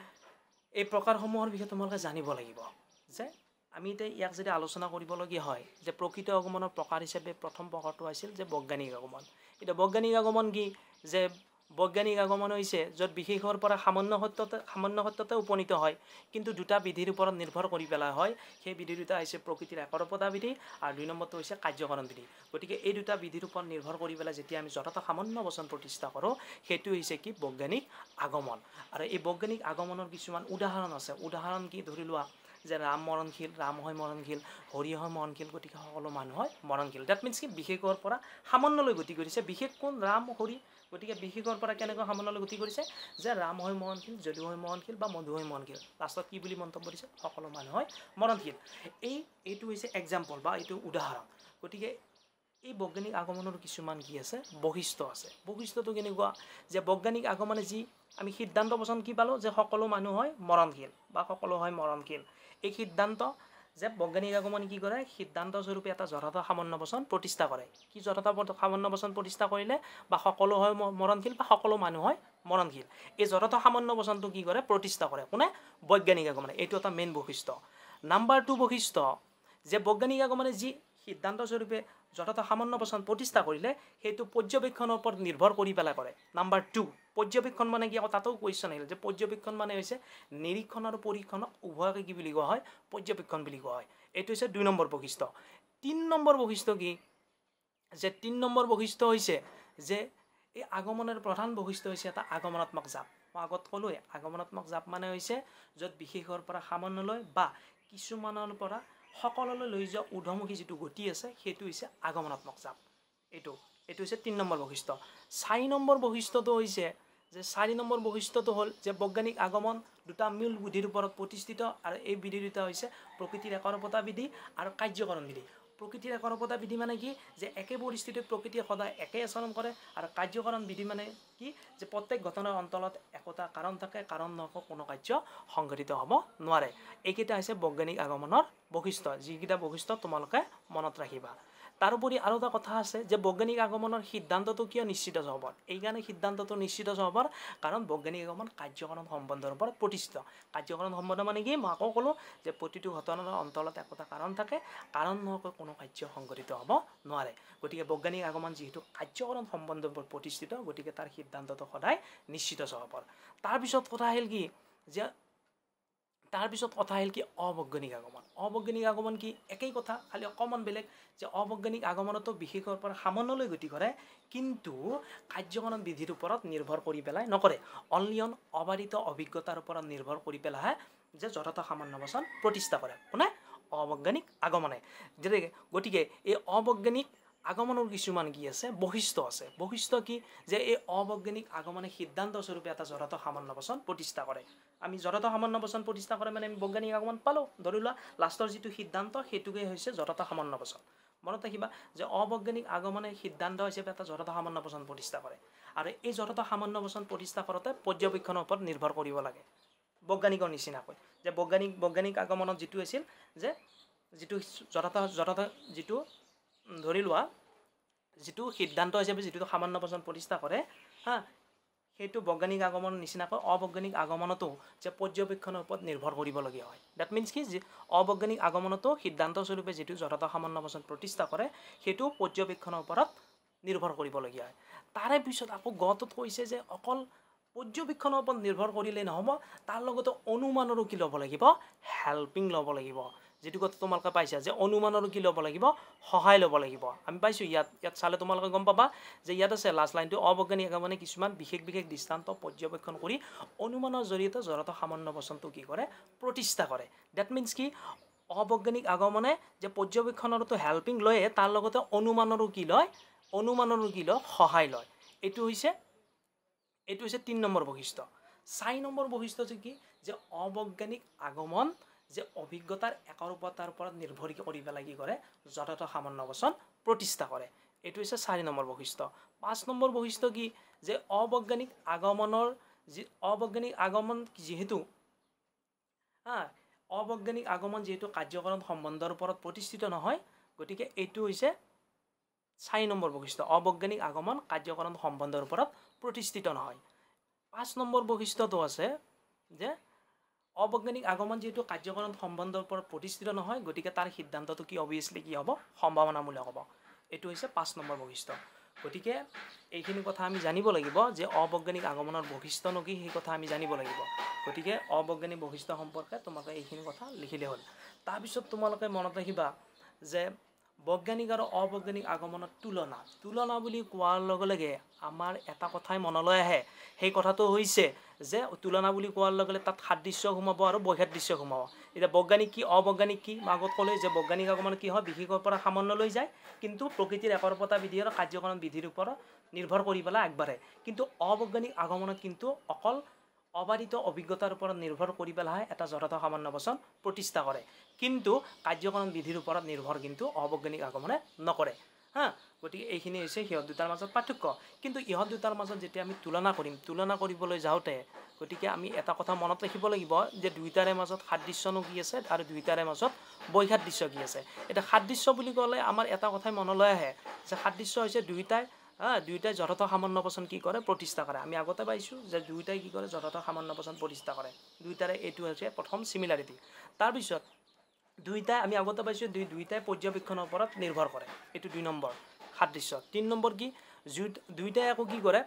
এই প্ৰকাৰসমূহৰ বিষয়ে তোমালোকে জানিব লাগিব যে আমি এতিয়া ইয়াক যদি আলোচনা কৰিবলগীয়া হয় যে প্ৰকৃত আগমনৰ প্ৰকাৰ হিচাপে প্ৰথম প্ৰকাৰটো আছিল যে বৈজ্ঞানিক আগমন এতিয়া বৈজ্ঞানিক আগমন কি যে বৈজ্ঞানিক আগমন হৈছে য'ত বিশেষৰ পৰা সামান্য সত্যতে উপনীত হয় কিন্তু দুটা বিধিৰ ওপৰত নিৰ্ভৰ কৰি পেলাই হয় সেই বিধি দুটা হৈছে প্ৰকৃতিৰ একৰূপতা বিধি আৰু দুই নম্বৰটো হৈছে কাৰ্যকৰণ বিধি গতিকে এই দুটা বিধিৰ ওপৰত নিৰ্ভৰ কৰি পেলাই যেতিয়া আমি যথাযথ সামান্য বচন প্ৰতিষ্ঠা কৰোঁ সেইটো হৈছে কি বৈজ্ঞানিক আগমন আৰু এই বৈজ্ঞানিক আগমনৰ কিছুমান উদাহৰণ আছে উদাহৰণ কি ধৰি লোৱা যে ৰাম মৰণশীল ৰাম হয় মৰণশীল হৰি হয় মৰণশীল গতিকে সকলো মানুহ হয় মৰণশীল ডেট মিনছ কি বিশেষৰ পৰা সামান্যলৈ গতি কৰিছে বিশেষ কোন ৰাম হৰি গতিকে বিশেষৰ পৰা কেনেকৈ সামান্যলৈ গতি কৰিছে যে ৰাম হয় মৰণশীল যদু হয় মৰণশীল বা মধু হয় মৰণশীল লাষ্টত কি বুলি মন্তব্য দিছে সকলো মানুহ হয় মৰণশীল এইটো হৈছে এক্সাম্পল বা এইটো উদাহৰণ গতিকে এই বৈজ্ঞানিক আগমনৰ কিছুমান কি আছে বৈশিষ্ট্য আছে বৈশিষ্ট্যটো কেনেকুৱা যে বৈজ্ঞানিক আগমনে যি আমি সিদ্ধান্ত বচন কি পালোঁ যে সকলো মানুহ হয় মৰণশীল বা সকলো হয় মৰণশীল এই সিদ্ধান্ত যে বৈজ্ঞানিক আগমন কি কৰে সিদ্ধান্ত স্বৰূপে এটা যথাযথ সামান্য বচন প্ৰতিষ্ঠা কৰে কি যথাযথ সামান্য বচন প্ৰতিষ্ঠা কৰিলে বা সকলো হয় মৰণশীল বা সকলো মানুহ হয় মৰণশীল এই যথাযথ সামান্য বচনটো কি কৰে প্ৰতিষ্ঠা কৰে কোনে বৈজ্ঞানিক আগমনে এইটো এটা মেইন বৈশিষ্ট্য নাম্বাৰ 2 বৈশিষ্ট্য যে বৈজ্ঞানিক আগমনে যি সিদ্ধান্ত স্বৰূপে যথাযথ সামান্য বচন প্ৰতিষ্ঠা কৰিলে সেইটো পৰ্যবেক্ষণৰ ওপৰত নিৰ্ভৰ কৰি পেলাই কৰে নাম্বাৰ 2 পৰ্যবেক্ষণ মানে কি আকৌ তাতো কুৱেশ্যন আহিল যে পৰ্যবেক্ষণ মানে হৈছে নিৰীক্ষণ আৰু পৰীক্ষণক উভয়কে কি বুলি কোৱা হয় পৰ্যবেক্ষণ বুলি কোৱা হয় এইটো হৈছে 2 নম্বৰ বৈশিষ্ট্য 3 নম্বৰ বৈশিষ্ট্য কি যে 3 নম্বৰ বৈশিষ্ট্য হৈছে যে এই আগমনৰ প্ৰধান বৈশিষ্ট্য হৈছে এটা আগমনাত্মক জাপ মই আগত ক'লোৱে আগমনাত্মক জাপ মানে হৈছে য'ত বিশেষৰ পৰা সামান্যলৈ বা কিছুমানৰ পৰা সকলোলৈ লৈ যোৱা ঊৰ্ধ্বমুখী যিটো গতি আছে সেইটো হৈছে আগমনাত্মক জাপ এইটো হৈছে 3 নম্বৰ বৈশিষ্ট্য 4 নম্বৰ বৈশিষ্ট্যটো হৈছে যে 4 নম্বৰ বৈশিষ্ট্যটো হ'ল যে বৈজ্ঞানিক আগমন দুটা মূল বিধিৰ ওপৰত প্ৰতিষ্ঠিত আৰু এই বিধি দুটা হৈছে প্ৰকৃতিৰ একৰূপতা বিধি আৰু কাৰ্যকৰণ বিধি প্ৰকৃতিৰ একৰূপতা বিধি মানে কি যে একে পৰিস্থিতিত প্ৰকৃতিয়ে সদায় একে আচৰণ কৰে আৰু কাৰ্যকৰণ বিধি মানে কি যে প্ৰত্যেক ঘটনাৰ অন্তলত একোটা কাৰণ থাকে কাৰণ নহওক কোনো কাৰ্য সংঘটিত হ'ব নোৱাৰে এইকেইটা হৈছে বৈজ্ঞানিক আগমনৰ বৈশিষ্ট্য যিকেইটা বৈশিষ্ট্য তোমালোকে মনত ৰাখিবা তাৰোপৰি আৰু এটা কথা আছে যে বৈজ্ঞানিক আগমনৰ সিদ্ধান্তটো কিয় নিশ্চিত স্বভাৱৰ এইকাৰণে সিদ্ধান্তটো নিশ্চিত স্বভাৱৰ কাৰণ বৈজ্ঞানিক আগমন কাৰ্যকৰণ সম্বন্ধৰ ওপৰত প্ৰতিষ্ঠিত কাৰ্যকৰণ সম্বন্ধ মানে কি মই আকৌ ক'লোঁ যে প্ৰতিটো ঘটনাৰ অন্তলত একোটা কাৰণ থাকে কাৰণ নোহোৱাকৈ কোনো কাৰ্য সংঘটিত হ'ব নোৱাৰে গতিকে বৈজ্ঞানিক আগমন যিহেতু কাৰ্যকৰণ সম্বন্ধৰ ওপৰত প্ৰতিষ্ঠিত গতিকে তাৰ সিদ্ধান্তটো সদায় নিশ্চিত স্বভাৱৰ তাৰপিছত কথা আহিল কি যে অবৈজ্ঞানিক আগমন কি একেই কথা খালি অকণমান বেলেগ যে অবৈজ্ঞানিক আগমনতো বিশেষৰ পৰা সামান্যলৈ গতি কৰে কিন্তু কাৰ্যকৰণ বিধিৰ ওপৰত নিৰ্ভৰ কৰি পেলাই নকৰে অনলি অন অবাৰিত অভিজ্ঞতাৰ ওপৰত নিৰ্ভৰ কৰি পেলাইহে যে যথাযথ সামান্য বচন প্ৰতিষ্ঠা কৰে কোনে অবৈজ্ঞানিক আগমনে গতিকে এই অবৈজ্ঞানিক আগমনৰ কিছুমান কি আছে বৈশিষ্ট্য কি যে এই অবৈজ্ঞানিক আগমনে সিদ্ধান্ত স্বৰূপে এটা যথাযথ সামান্য বচন প্ৰতিষ্ঠা কৰে আমি যথাযথ সামান্য বচন প্ৰতিষ্ঠা কৰে মানে আমি বৈজ্ঞানিক আগমন পালোঁ ধৰি লোৱা লাষ্টৰ যিটো সিদ্ধান্ত সেইটোকে হৈছে যথাযথ সামান্য বচন মনত ৰাখিবা যে অবৈজ্ঞানিক আগমনে সিদ্ধান্ত হিচাপে এটা যথাযথ সামান্য বচন প্ৰতিষ্ঠা কৰে আৰু এই যথাযথ সামান্য বচন প্ৰতিষ্ঠা কৰোঁতে পৰ্যবেক্ষণৰ ওপৰত নিৰ্ভৰ কৰিব লাগে বৈজ্ঞানিকৰ নিচিনাকৈ যে বৈজ্ঞানিক আগমনত যিটো আছিল যে যিটো যথাযথ যিটো ধৰি লোৱা যিটো সিদ্ধান্ত হিচাপে যিটো সামান্য বচন প্ৰতিষ্ঠা কৰে সেইটো বৈজ্ঞানিক আগমনৰ নিচিনাকৈ অবৈজ্ঞানিক আগমনতো যে পৰ্যবেক্ষণৰ ওপৰত নিৰ্ভৰ কৰিবলগীয়া হয় ডেট মিনছ কি যে অবৈজ্ঞানিক আগমনতো সিদ্ধান্ত স্বৰূপে যিটো যথাযথ সামান্য বচন প্ৰতিষ্ঠা কৰে সেইটো পৰ্যবেক্ষণৰ ওপৰত নিৰ্ভৰ কৰিবলগীয়া হয়। তাৰে পিছত আকৌ গটোত কৈছে যে অকল পৰ্যবেক্ষণৰ ওপৰত নিৰ্ভৰ কৰিলেই নহ'ব, তাৰ লগতে অনুমানৰো কি ল'ব লাগিব, হেল্পিং ল'ব লাগিব। যেটো কথা তোমালোকে পাইছা যে অনুমানৰো কি ল'ব লাগিব, সহায় ল'ব লাগিব। আমি পাইছোঁ ইয়াত চালে তোমালোকে গম পাবা যে ইয়াত আছে লাষ্ট লাইনটো, অবৈজ্ঞানিক আগমনে কিছুমান বিশেষ দৃষ্টান্ত পৰ্যবেক্ষণ কৰি অনুমানৰ জৰিয়তে জড়তা সামান্য বচনটো কি কৰে, প্ৰতিষ্ঠা কৰে। ডেট মিনছ কি, অবৈজ্ঞানিক আগমনে যে পৰ্যবেক্ষণৰতো হেল্পিং লয়, তাৰ লগতে অনুমানৰো কি লয়, সহায় লয়। এইটো হৈছে 3 নম্বৰ বৈশিষ্ট্য। 4 নম্বৰ বৈশিষ্ট্য যে কি, যে অবৈজ্ঞানিক আগমন যে অভিজ্ঞতাৰ একৰূপতাৰ ওপৰত নিৰ্ভৰ কৰি পেলাই কি কৰে, যথাযথ সামান্য বচন প্ৰতিষ্ঠা কৰে। এইটো হৈছে 4 নম্বৰ বৈশিষ্ট্য। 5 নম্বৰ বৈশিষ্ট্য কি, যে অবৈজ্ঞানিক আগমন যিহেতু অবৈজ্ঞানিক আগমন যিহেতু কাৰ্যকৰণ সম্বন্ধৰ ওপৰত প্ৰতিষ্ঠিত নহয়, গতিকে এইটো হৈছে 4 নম্বৰ বৈশিষ্ট্য, অবৈজ্ঞানিক আগমন কাৰ্যকৰণ সম্বন্ধৰ ওপৰত প্ৰতিষ্ঠিত নহয়। 5 নম্বৰ বৈশিষ্ট্যটো আছে যে অবৈজ্ঞানিক আগমন যেহেতু কাৰ্যকৰণ সম্বন্ধৰ ওপৰত প্ৰতিষ্ঠিত নহয়, গতিকে তাৰ সিদ্ধান্তটো কি অবভিয়াছলি কি হ'ব, সম্ভাৱনামূলক হ'ব। এইটো হৈছে 5 নম্বৰ বৈশিষ্ট্য। গতিকে এইখিনি কথা আমি জানিব লাগিব যে অবৈজ্ঞানিক আগমনৰ বৈশিষ্ট্যনো কি, সেই কথা আমি জানিব লাগিব। গতিকে অবৈজ্ঞানিক বৈশিষ্ট্য সম্পৰ্কে তোমালোকে এইখিনি কথা লিখিলে হ'ল। তাৰপিছত তোমালোকে মনত ৰাখিবা যে বৈজ্ঞানিক আৰু অবৈজ্ঞানিক আগমনৰ তুলনা বুলি কোৱাৰ লগে লগে আমাৰ এটা কথাই মনলৈ আহে, সেই কথাটো হৈছে যে তুলনা বুলি কোৱাৰ লগে লগে তাত সাদৃশ্য সোমাব আৰু বৈসাদৃশ্য সোমাব। এতিয়া বৈজ্ঞানিক কি, অবৈজ্ঞানিক কি, মই আগত ক'লে যে বৈজ্ঞানিক আগমন কি হয়, বিশেষৰ পৰা সামান্যলৈ যায়, কিন্তু প্ৰকৃতিৰ একৰূপতা বিধি আৰু কাৰ্যকৰণ বিধিৰ ওপৰত নিৰ্ভৰ কৰি পেলাই আগবাঢ়ে। কিন্তু অবৈজ্ঞানিক আগমনত কিন্তু অকল অবাধিত অভিজ্ঞতাৰ ওপৰত নিৰ্ভৰ কৰি পেলাই এটা যথাযথ সামান্য বচন প্ৰতিষ্ঠা কৰে, কিন্তু কাৰ্যকৰণ বিধিৰ ওপৰত নিৰ্ভৰ কিন্তু অবৈজ্ঞানিক আগমনে নকৰে। গতিকে এইখিনি হৈছে সিহঁত দুটাৰ মাজত পাৰ্থক্য। কিন্তু ইহঁত দুটাৰ মাজত যেতিয়া আমি তুলনা কৰিবলৈ যাওঁতে, গতিকে আমি এটা কথা মনত ৰাখিব লাগিব যে দুইটাৰে মাজত সাদৃশ্যনো কি আছে আৰু দুইটাৰে মাজত বৈসাদৃশ্য কি আছে। এতিয়া সাদৃশ্য বুলি ক'লে আমাৰ এটা কথাই মনলৈ আহে যে সাদৃশ্য হৈছে দুইটাই যথাযথ সামান্য বচন কি কৰে, প্ৰতিষ্ঠা কৰে। আমি আগতে পাইছোঁ যে দুইটাই কি কৰে, যথাযথ সামান্য বচন প্ৰতিষ্ঠা কৰে। দুইটাৰে এইটো হৈছে প্ৰথম চিমিলাৰিটি। তাৰপিছত দুইটাই আমি আগতে পাইছোঁ দুইটাই পৰ্যবেক্ষণৰ ওপৰত নিৰ্ভৰ কৰে, এইটো 2 নম্বৰ সাদৃশ্য। 3 নম্বৰ কি, দুইটাই আকৌ কি কৰে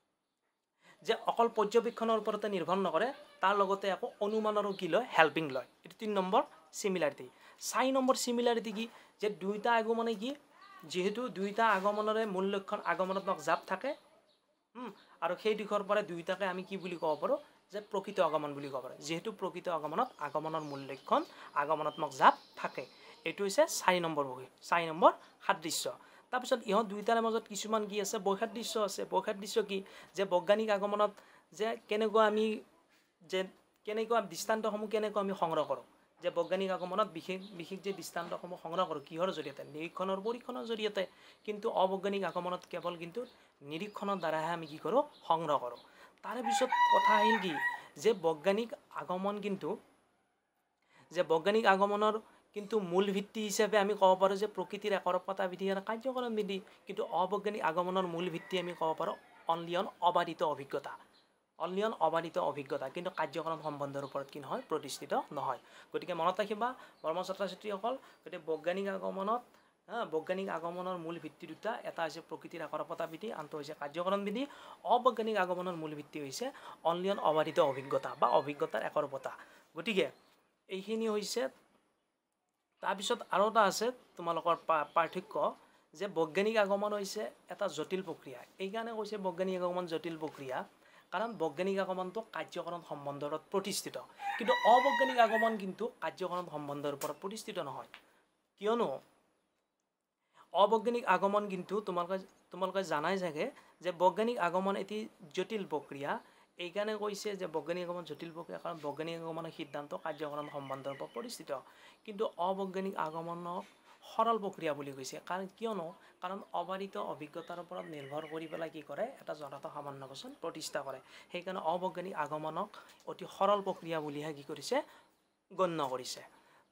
যে অকল পৰ্যবেক্ষণৰ ওপৰতে নিৰ্ভৰ নকৰে, তাৰ লগতে আকৌ অনুমানৰো কি লয়, হেল্পিং লয়। এইটো 3 নম্বৰ চিমিলাৰিটি। 4 নম্বৰ চিমিলাৰিটি কি, যে দুইটা আগমনে কি, যেহেতু দুইটা আগমনৰে মূল লক্ষণ আগমনাত্মক জাপ থাকে, আৰু সেই দিশৰ পৰা দুইটাকে আমি কি বুলি ক'ব পাৰোঁ, যে প্ৰকৃত আগমন বুলি ক'ব পাৰোঁ। যেহেতু প্ৰকৃত আগমনত আগমনৰ মূল লক্ষণ আগমনাত্মক জাপ থাকে। এইটো হৈছে 4 নম্বৰ সাদৃশ্য। তাৰপিছত ইহঁত দুইটাৰ মাজত কিছুমান কি আছে, বৈসাদৃশ্য আছে। বৈসাদৃশ্য কি, যে বৈজ্ঞানিক আগমনত যে কেনেকুৱা দৃষ্টান্তসমূহ কেনেকুৱা আমি সংগ্ৰহ কৰোঁ, যে বৈজ্ঞানিক আগমনত বিশেষ যে দৃষ্টান্তসমূহ সংগ্ৰহ কৰোঁ কিহৰ জৰিয়তে, নিৰীক্ষণৰ পৰীক্ষণৰ জৰিয়তে। কিন্তু অবৈজ্ঞানিক আগমনত কেৱল কিন্তু নিৰীক্ষণৰ দ্বাৰাহে আমি কি কৰোঁ, সংগ্ৰহ কৰোঁ। তাৰে পিছত কথা আহিল কি, যে বৈজ্ঞানিক আগমনৰ কিন্তু মূল ভিত্তি হিচাপে আমি ক'ব পাৰোঁ যে প্ৰকৃতিৰ একৰূপতা বিধি আৰু কাৰ্যকৰণ বিধি। কিন্তু অবৈজ্ঞানিক আগমনৰ মূল ভিত্তি আমি ক'ব পাৰোঁ অনলি অন অবাধিত অভিজ্ঞতা, কিন্তু কাৰ্যকৰণ সম্বন্ধৰ ওপৰত কি নহয়, প্ৰতিষ্ঠিত নহয়। গতিকে মনত ৰাখিবা মৰমৰ ছাত্ৰ ছাত্ৰীসকল, গতিকে বৈজ্ঞানিক আগমনৰ মূল ভিত্তি দুটা, এটা হৈছে প্ৰকৃতিৰ একৰূপতা বিধি, আনটো হৈছে কাৰ্যকৰণ বিধি। অবৈজ্ঞানিক আগমনৰ মূল ভিত্তি হৈছে অনলি অন অবাধিত অভিজ্ঞতা বা অভিজ্ঞতাৰ একৰূপতা। গতিকে এইখিনি হৈছে। তাৰপিছত আৰু এটা আছে তোমালোকৰ পাৰ্থক্য, যে বৈজ্ঞানিক আগমন হৈছে এটা জটিল প্ৰক্ৰিয়া। এইকাৰণে কৈছে বৈজ্ঞানিক আগমন জটিল প্ৰক্ৰিয়া, কাৰণ বৈজ্ঞানিক আগমনটো কাৰ্যকৰণ সম্বন্ধৰ ওপৰত প্ৰতিষ্ঠিত, কিন্তু অবৈজ্ঞানিক আগমন কিন্তু কাৰ্যকৰণ সম্বন্ধৰ ওপৰত প্ৰতিষ্ঠিত নহয়। কিয়নো অবৈজ্ঞানিক আগমন কিন্তু তোমালোকে জানাই চাগে যে বৈজ্ঞানিক আগমন এটি জটিল প্ৰক্ৰিয়া। এইকাৰণে কৈছে যে বৈজ্ঞানিক আগমন জটিল প্ৰক্ৰিয়া, কাৰণ বৈজ্ঞানিক আগমনৰ সিদ্ধান্ত কাৰ্যকৰণ সম্বন্ধৰ ওপৰত প্ৰতিষ্ঠিত, কিন্তু অবৈজ্ঞানিক আগমনক সৰল প্ৰক্ৰিয়া বুলি কৈছে। কাৰণ অবাধিত অভিজ্ঞতাৰ ওপৰত নিৰ্ভৰ কৰি পেলাই কি কৰে, এটা যথাযথ সামান্য বচন প্ৰতিষ্ঠা কৰে। সেইকাৰণে অবৈজ্ঞানিক আগমনক অতি সৰল প্ৰক্ৰিয়া বুলিহে কি কৰিছে, গণ্য কৰিছে।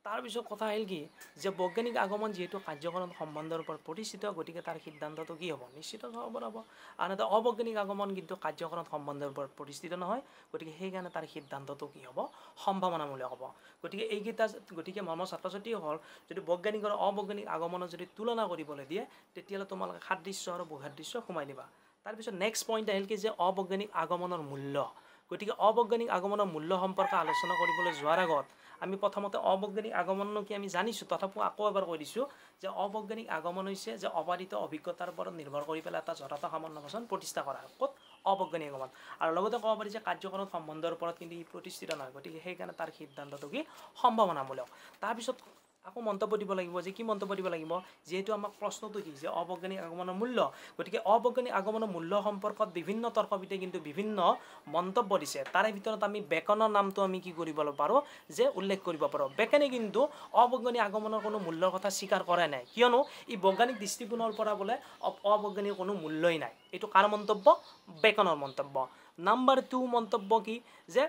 তাৰপিছত কথা আহিল কি যে বৈজ্ঞানিক আগমন যেহেতু কাৰ্যকৰণ সম্বন্ধৰ ওপৰত প্ৰতিষ্ঠিত গতিকে তাৰ সিদ্ধান্তটো কি হ'ব নিশ্চিত হ'ব আনহাতে অবৈজ্ঞানিক আগমন কিন্তু কাৰ্যকৰণ সম্বন্ধৰ ওপৰত প্ৰতিষ্ঠিত নহয় গতিকে সেইকাৰণে তাৰ সিদ্ধান্তটো কি হ'ব সম্ভাৱনামূলক হ'ব গতিকে মনৰ ছাত্ৰ ছাত্ৰীসকল যদি বৈজ্ঞানিক আৰু অবৈজ্ঞানিক আগমনৰ যদি তুলনা কৰিবলৈ দিয়ে তেতিয়াহ'লে তোমালোকে সাদৃশ্য আৰু বৈসাদৃশ্য সোমাই দিবা তাৰপিছত নেক্সট পইণ্ট আহিল কি যে অবৈজ্ঞানিক আগমনৰ মূল্য গতিকে অবৈজ্ঞানিক আগমনৰ মূল্য সম্পৰ্কে আলোচনা কৰিবলৈ যোৱাৰ আগত আমি প্ৰথমতে অবৈজ্ঞানিক আগমন কি আমি জানিছোঁ তথাপিও আকৌ এবাৰ কৈ দিছোঁ যে অবৈজ্ঞানিক আগমন হৈছে যে অবাধিত অভিজ্ঞতাৰ ওপৰত নিৰ্ভৰ কৰি পেলাই এটা যথাযথ সামঞ্জস্য প্ৰতিষ্ঠা কৰা ক'ত অবৈজ্ঞানিক আগমন আৰু লগতে ক'ব পাৰি যে কাৰ্যকৰণ সম্বন্ধৰ ওপৰত কিন্তু ই প্ৰতিষ্ঠিত নহয় গতিকে সেইকাৰণে তাৰ সিদ্ধান্তটো কি সম্ভাৱনামূলক তাৰপিছত আকৌ মন্তব্য দিব লাগিব যে কি মন্তব্য দিব লাগিব যেহেতু আমাক প্ৰশ্নটো কি যে অবৈজ্ঞানিক আগমনৰ মূল্য গতিকে অবৈজ্ঞানিক আগমনৰ মূল্য সম্পৰ্কত বিভিন্ন তৰ্কবিদে কিন্তু বিভিন্ন মন্তব্য দিছে তাৰে ভিতৰত আমি বেকনৰ নামটো আমি কি কৰিব পাৰোঁ যে উল্লেখ কৰিব পাৰোঁ বেকনে কিন্তু অবৈজ্ঞানিক আগমনৰ কোনো মূল্যৰ কথা স্বীকাৰ কৰা নাই কিয়নো ই বৈজ্ঞানিক দৃষ্টিকোণৰ পৰা বোলে অবৈজ্ঞানিক কোনো মূল্যই নাই এইটো কাৰ মন্তব্য বেকনৰ মন্তব্য নাম্বাৰ 2 মন্তব্য কি যে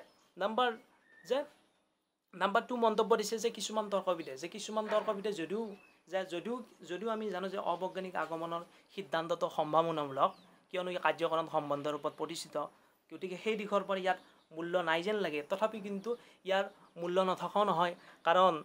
নাম্বাৰ 2 মন্তব্য দিছে যে কিছুমান তৰ্কবিদে যদিও আমি জানো যে অবৈজ্ঞানিক আগমনৰ সিদ্ধান্তটো সম্ভাৱনামূলক কিয়নো ই কাৰ্যকৰণ সম্বন্ধৰ ওপৰত প্ৰতিষ্ঠিত গতিকে সেই দিশৰ পৰা ইয়াত মূল্য নাই যেন লাগে তথাপি কিন্তু ইয়াৰ মূল্য নথকাও নহয় কাৰণ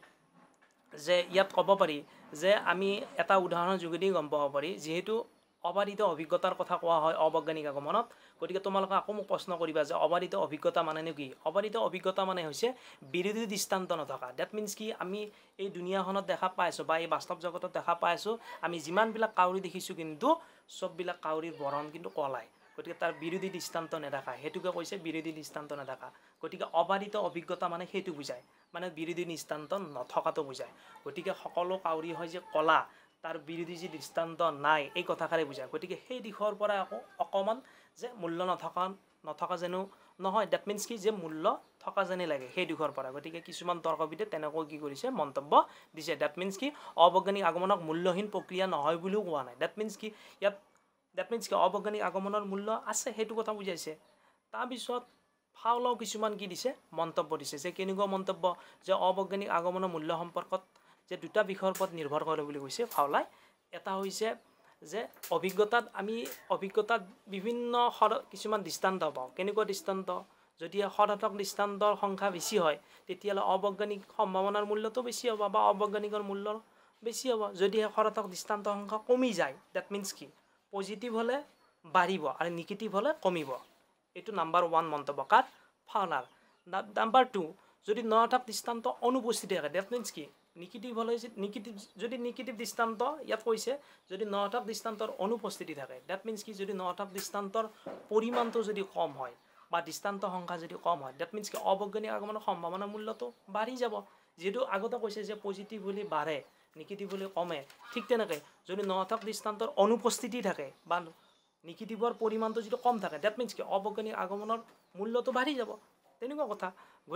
যে ইয়াত ক'ব পাৰি যে আমি এটা উদাহৰণৰ যোগেদি গম পাব পাৰি যেহেতু অবাধিত অভিজ্ঞতাৰ কথা কোৱা হয় অবৈজ্ঞানিক আগমনত গতিকে তোমালোকে আকৌ মোক প্ৰশ্ন কৰিবা যে অবাধিত অভিজ্ঞতা মানে কি অবাধিত অভিজ্ঞতা মানে হৈছে বিৰোধী দৃষ্টান্ত নথকা দ্যাট মিন্স কি আমি এই দুনিয়াখনত দেখা পাইছোঁ বা এই বাস্তৱ জগতত দেখা পাইছোঁ আমি যিমানবিলাক কাউৰী দেখিছোঁ কিন্তু চববিলাক কাউৰীৰ বৰণ কিন্তু কলাই গতিকে তাৰ বিৰোধী দৃষ্টান্ত নেদেখা সেইটোকে কৈছে বিৰোধী দৃষ্টান্ত নেদেখা গতিকে অবাধিত অভিজ্ঞতা মানে সেইটো বুজায় মানে বিৰোধী দৃষ্টান্ত নথকাটো বুজায় গতিকে সকলো কাউৰী হয় যে কলা তাৰ বিৰোধী যি দৃষ্টান্ত নাই এই কথাষাৰে বুজায় গতিকে সেই দিশৰ পৰা আকৌ অকণমান যে মূল্য নথকা যেনো নহয় দ্যাট মিন্স কি যে মূল্য থকা যেনেই লাগে সেই দিশৰ পৰা গতিকে কিছুমান তৰ্কবিদে তেনেকৈ কি কৰিছে মন্তব্য দিছে দ্যাট মিন্স কি অবৈজ্ঞানিক আগমনক মূল্যহীন প্ৰক্ৰিয়া নহয় বুলিও কোৱা নাই দ্যাট মিন্স কি ইয়াত কি অবৈজ্ঞানিক আগমনৰ মূল্য আছে সেইটো কথা বুজাইছে তাৰপিছত ফাউলাও কিছুমান কি দিছে মন্তব্য দিছে যে কেনেকুৱা মন্তব্য যে অবৈজ্ঞানিক আগমনৰ মূল্য সম্পৰ্কত যে দুটা বিষয়ৰ ওপৰত নিৰ্ভৰ কৰে বুলি কৈছে ফাউলাই এটা হৈছে যে অভিজ্ঞতাত বিভিন্ন কিছুমান দৃষ্টান্ত পাওঁ কেনেকুৱা দৃষ্টান্ত যদি সদৰ্থক দৃষ্টান্তৰ সংখ্যা বেছি হয় তেতিয়াহ'লে অবৈজ্ঞানিক সম্ভাৱনাৰ মূল্যটো বেছি হ'ব বা অবৈজ্ঞানিকৰ মূল্য বেছি হ'ব যদি সদৰ্থক দৃষ্টান্তৰ সংখ্যা কমি যায় দ্যাট মিন্স কি পজিটিভ হ'লে বাঢ়িব আৰু নিগেটিভ হ'লে কমিব এইটো নাম্বাৰ 1 মন্তব্য কাৰ ফাউলাৰ নাম্বাৰ 2 যদি নৰ্থক দৃষ্টান্ত অনুপস্থিত থাকে দ্যাট মিন্স কি নিগেটিভ হ'লে যদি নিগেটিভ দৃষ্টান্ত ইয়াত কৈছে যদি নৰ্থক দৃষ্টান্তৰ অনুপস্থিতি থাকে দ্যাট মিন্স কি যদি নৰ্থক দৃষ্টান্তৰ পৰিমাণটো যদি কম হয় বা দৃষ্টান্ত সংখ্যা যদি কম হয় দ্যাট মিন্স কি অবৈজ্ঞানিক আগমনৰ সম্ভাৱনা মূল্যটো বাঢ়ি যাব যেহেতু আগতে কৈছে যে পজিটিভ বুলি বাঢ়ে নিগেটিভ বুলি কমে ঠিক তেনেকৈ যদি নৰ্থক দৃষ্টান্তৰ অনুপস্থিতি থাকে বা নিগেটিভৰ পৰিমাণটো যদি কম থাকে দ্যাট মিন্স কি অবৈজ্ঞানিক আগমনৰ মূল্যটো বাঢ়ি যাব তেনেকুৱা কথা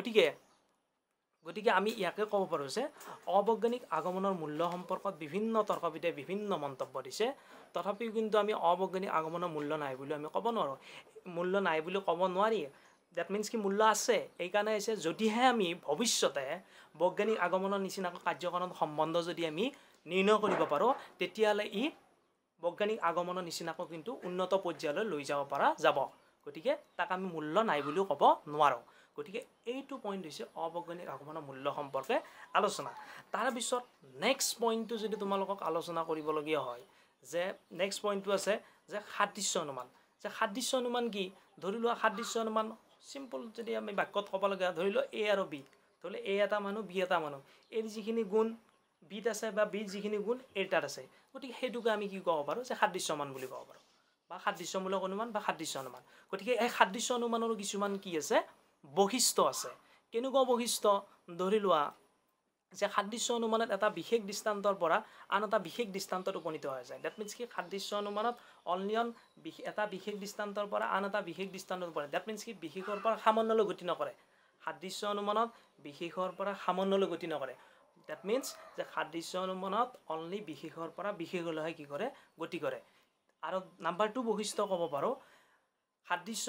গতিকে আমি ইয়াকে ক'ব পাৰোঁ যে অবৈজ্ঞানিক আগমনৰ মূল্য সম্পৰ্কত বিভিন্ন তৰ্কবিদে বিভিন্ন মন্তব্য দিছে তথাপিও কিন্তু আমি অবৈজ্ঞানিক আগমনৰ মূল্য নাই বুলি আমি ক'ব নোৱাৰোঁ মূল্য নাই বুলি ক'ব নোৱাৰি দ্যাট মিন্স কি মূল্য আছে এইকাৰণে হৈছে যদিহে আমি ভৱিষ্যতে বৈজ্ঞানিক আগমনৰ নিচিনাকৈ কাৰ্যকৰণ সম্বন্ধ যদি আমি নিৰ্ণয় কৰিব পাৰোঁ তেতিয়াহ'লে ই বৈজ্ঞানিক আগমনৰ নিচিনাকৈ কিন্তু উন্নত পৰ্যায়লৈ লৈ যাব পৰা যাব গতিকে তাক আমি মূল্য নাই বুলিও ক'ব নোৱাৰোঁ গতিকে এইটো পইণ্ট হৈছে অবৈজ্ঞানিক আগমনৰ মূল্য সম্পৰ্কে আলোচনা তাৰপিছত নেক্সট পইণ্টটো যদি তোমালোকক আলোচনা কৰিবলগীয়া হয় যে নেক্সট পইণ্টটো আছে যে সাদৃশ্য অনুমান কি ধৰি লোৱা সাদৃশ্য অনুমান চিম্পল যদি আমি বাক্যত ক'বলগীয়া ধৰি লোৱা এ আৰু বি ধৰি লোৱা এ এটা মানুহ বি এটা মানুহ এৰ যিখিনি গুণ বিত আছে বা বিৰ যিখিনি গুণ এৰ তাত আছে গতিকে সেইটোকে আমি কি ক'ব পাৰোঁ যে সাদৃশ্যমান বুলি ক'ব পাৰোঁ বা সাদৃশ্যমূলক অনুমান বা সাদৃশ্য অনুমান গতিকে এই সাদৃশ্য অনুমানৰো কিছুমান কি আছে বৈশিষ্ট্য আছে কেনেকুৱা বৈশিষ্ট্য ধৰি লোৱা যে সাদৃশ্য অনুমানত এটা বিশেষ দৃষ্টান্তৰ পৰা আন এটা বিশেষ দৃষ্টান্তত উপনীত হৈ যায় দ্যাট মিন্স কি সাদৃশ্য অনুমানত অনলিয়ন এটা বিশেষ দৃষ্টান্তৰ পৰা আন এটা বিশেষ দৃষ্টান্তত পৰে দ্যাট মিন্স কি বিশেষৰ পৰা সামান্যলৈ গতি নকৰে সাদৃশ্য অনুমানত বিশেষৰ পৰা সামান্যলৈ গতি নকৰে দ্যাট মিন্স যে সাদৃশ্য অনুমানত অনলি বিশেষৰ পৰা বিশেষলৈহে কি কৰে গতি কৰে আৰু নাম্বাৰ 2 বৈশিষ্ট্য ক'ব পাৰোঁ সাদৃশ্য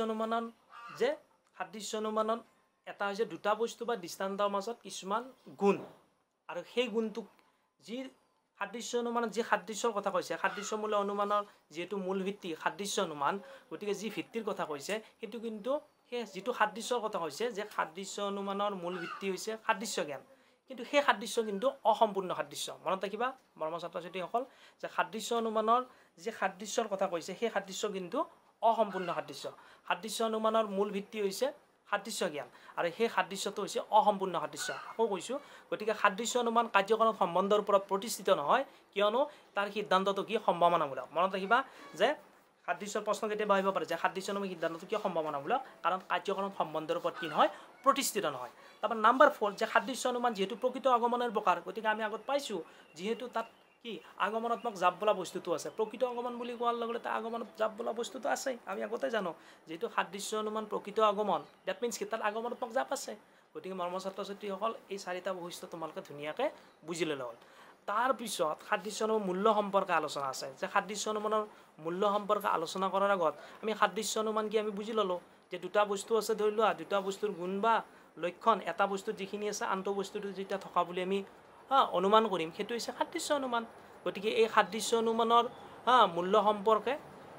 অনুমানত এটা হৈছে দুটা বস্তু বা দৃষ্টান্তৰ মাজত কিছুমান গুণ আৰু সেই গুণটোক যি সাদৃশ্য অনুমানত যি সাদৃশ্যৰ কথা কৈছে সাদৃশ্যমূলক অনুমানৰ যিহেতু মূল ভিত্তি সাদৃশ্য অনুমান গতিকে যি ভিত্তিৰ কথা কৈছে সেইটো কিন্তু সেই যিটো সাদৃশ্যৰ কথা কৈছে যে সাদৃশ্য অনুমানৰ মূল ভিত্তি হৈছে সাদৃশ্য জ্ঞান কিন্তু সেই সাদৃশ্য কিন্তু অসম্পূৰ্ণ সাদৃশ্য মনত ৰাখিবা মৰমৰ ছাত্ৰ ছাত্ৰীসকল যে সাদৃশ্য অনুমানৰ যে সাদৃশ্যৰ কথা কৈছে সেই সাদৃশ্য কিন্তু অসম্পূৰ্ণ সাদৃশ্য সাদৃশ্য অনুমানৰ মূল ভিত্তি হৈছে সাদৃশ্য জ্ঞান আৰু সেই সাদৃশ্যটো হৈছে অসম্পূৰ্ণ সাদৃশ্য আকৌ কৈছোঁ গতিকে সাদৃশ্য অনুমান কাৰ্যকৰণ সম্বন্ধৰ ওপৰত প্ৰতিষ্ঠিত নহয় কিয়নো তাৰ সিদ্ধান্তটো কি সম্ভাৱনামূলক মনত ৰাখিবা যে সাদৃশ্যৰ প্ৰশ্ন কেতিয়াবা আহিব পাৰে যে সাদৃশ্য অনুমান সিদ্ধান্তটো কিয় সম্ভাৱনামূলক কাৰণ কাৰ্যকৰণ সম্বন্ধৰ ওপৰত কি নহয় প্ৰতিষ্ঠিত নহয় তাৰপৰা নাম্বাৰ 4 যে সাদৃশ্য অনুমান যেহেতু প্ৰকৃত আগমনৰ প্ৰকাৰ গতিকে আমি আগত পাইছোঁ যেহেতু তাত কি আগমনাত্মক জাপ বোলা বস্তুটো আছে প্ৰকৃত আগমন বুলি কোৱাৰ লগে লগে আগমনত জাপ বোলা বস্তুটো আছে আমি আগতে জানো যেহেতু সাদৃশ্য অনুমান প্ৰকৃত আগমন দ্যাট মিন্স কি তাত আগমনাত্মক জাপ আছে গতিকে মৰমৰ ছাত্ৰ ছাত্ৰীসকল এই চাৰিটা বৈশিষ্ট্য তোমালোকে ধুনীয়াকৈ বুজি ল'লে হ'ল তাৰপিছত সাদৃশ্য অনুমান মূল্য সম্পৰ্কে আলোচনা আছে যে সাদৃশ্য অনুমানৰ মূল্য সম্পৰ্কে আলোচনা কৰাৰ আগত আমি সাদৃশ্য অনুমান কি আমি বুজি ল'লোঁ যে দুটা বস্তু আছে ধৰি লোৱা দুটা বস্তুৰ গুণ বা লক্ষণ এটা বস্তুত যিখিনি আছে আনটো বস্তুটো যেতিয়া থকা বুলি আমি অনুমান কৰিম সেইটো হৈছে সাদৃশ্য অনুমান গতিকে এই সাদৃশ্য অনুমানৰ মূল্য সম্পৰ্কে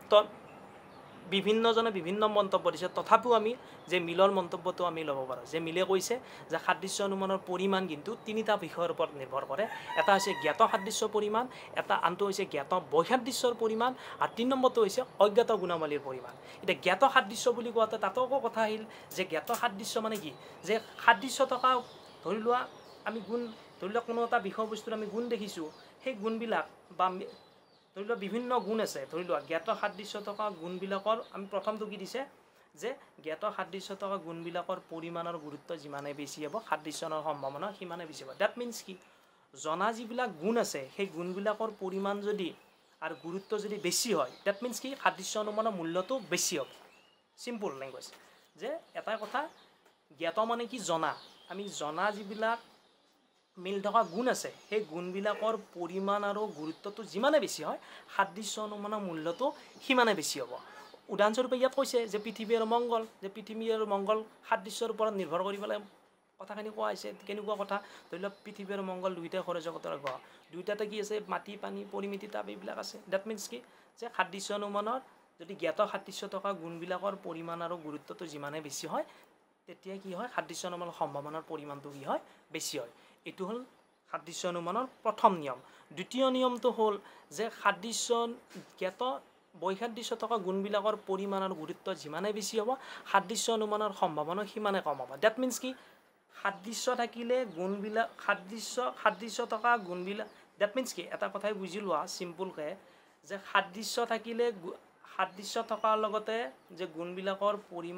বিভিন্নজনে বিভিন্ন মন্তব্য দিছে তথাপিও আমি যে মিলৰ মন্তব্যটো আমি ল'ব পাৰোঁ যে মিলে কৈছে যে সাদৃশ্য অনুমানৰ পৰিমাণ কিন্তু তিনিটা বিষয়ৰ ওপৰত নিৰ্ভৰ কৰে এটা হৈছে জ্ঞাত সাদৃশ্য পৰিমাণ এটা আনটো হৈছে জ্ঞাত বৈসাদৃশ্যৰ পৰিমাণ আৰু 3 নম্বৰটো হৈছে অজ্ঞাত গুণাৱলীৰ পৰিমাণ এতিয়া জ্ঞাত সাদৃশ্য বুলি কোৱাতে তাতো আকৌ কথা আহিল যে জ্ঞাত সাদৃশ্য মানে কি যে সাদৃশ্য থকা ধৰি লোৱা আমি গুণ ধৰি লোৱা কোনো এটা বিষয়বস্তুৰ আমি গুণ দেখিছোঁ সেই গুণবিলাক বা ধৰি লোৱা বিভিন্ন গুণ আছে ধৰি লোৱা জ্ঞাত সাদৃশ্য থকা গুণবিলাকৰ আমি প্ৰথমটো কি দিছে যে জ্ঞাত সাদৃশ্য থকা গুণবিলাকৰ পৰিমাণৰ গুৰুত্ব যিমানে বেছি হ'ব সাদৃশ্যৰ সম্ভাৱনা সিমানে বেছি হ'ব দ্যাট মিন্স কি জনা যিবিলাক গুণ আছে সেই গুণবিলাকৰ পৰিমাণ যদি আৰু গুৰুত্ব যদি বেছি হয় দ্যাট মিন্স কি সাদৃশ্য অনুমানৰ মূল্যটো বেছি হ'ব সিম্পল লেংগুৱেজ যে এটা কথা জ্ঞাত মানে কি জনা আমি জনা যিবিলাক মিল থকা গুণ আছে সেই গুণবিলাকৰ পৰিমাণ আৰু গুৰুত্বটো যিমানে বেছি হয় সাদৃশ্য অনুমানৰ মূল্যটো সিমানে বেছি হ'ব উদাহৰণস্বৰূপে ইয়াত কৈছে যে পৃথিৱী আৰু মংগল যে পৃথিৱী আৰু মংগল সাদৃশ্যৰ ওপৰত নিৰ্ভৰ কৰি পেলাই কথাখিনি কোৱা হৈছে কেনেকুৱা কথা ধৰি লওক পৃথিৱী আৰু মংগল দুয়োটাই সৌৰজগতৰ গ্ৰহ দুয়োটাতে কি আছে মাটি পানী পৰিমিতি তাপ এইবিলাক আছে দ্যাট মিন্স কি যে সাদৃশ্য অনুমানৰ যদি জ্ঞাত সাদৃশ্য থকা গুণবিলাকৰ পৰিমাণ আৰু গুৰুত্বটো যিমানে বেছি হয় তেতিয়া কি হয় সাদৃশ্য অনুমানৰ সম্ভাৱনাৰ পৰিমাণটো কি হয় বেছি হয় এইটো হ'ল সাদৃশ্য অনুমানৰ প্ৰথম নিয়ম দ্বিতীয় নিয়মটো হ'ল যে সাদৃশ্য জ্ঞাত বৈসাদৃশ্য থকা গুণবিলাকৰ পৰিমাণ আৰু গুৰুত্ব যিমানে বেছি হ'ব সাদৃশ্য অনুমানৰ সম্ভাৱনা সিমানে কম হ'ব দ্যাট মিন্স কি সাদৃশ্য থাকিলে গুণবিলাক সাদৃশ্য থকা গুণবিলাক দ্যাট মিন্স কি এটা কথাই বুজি লোৱা চিম্পুলকৈ যে সাদৃশ্য থাকিলে সাদৃশ্য থকাৰ লগতে যে গুণবিলাকৰ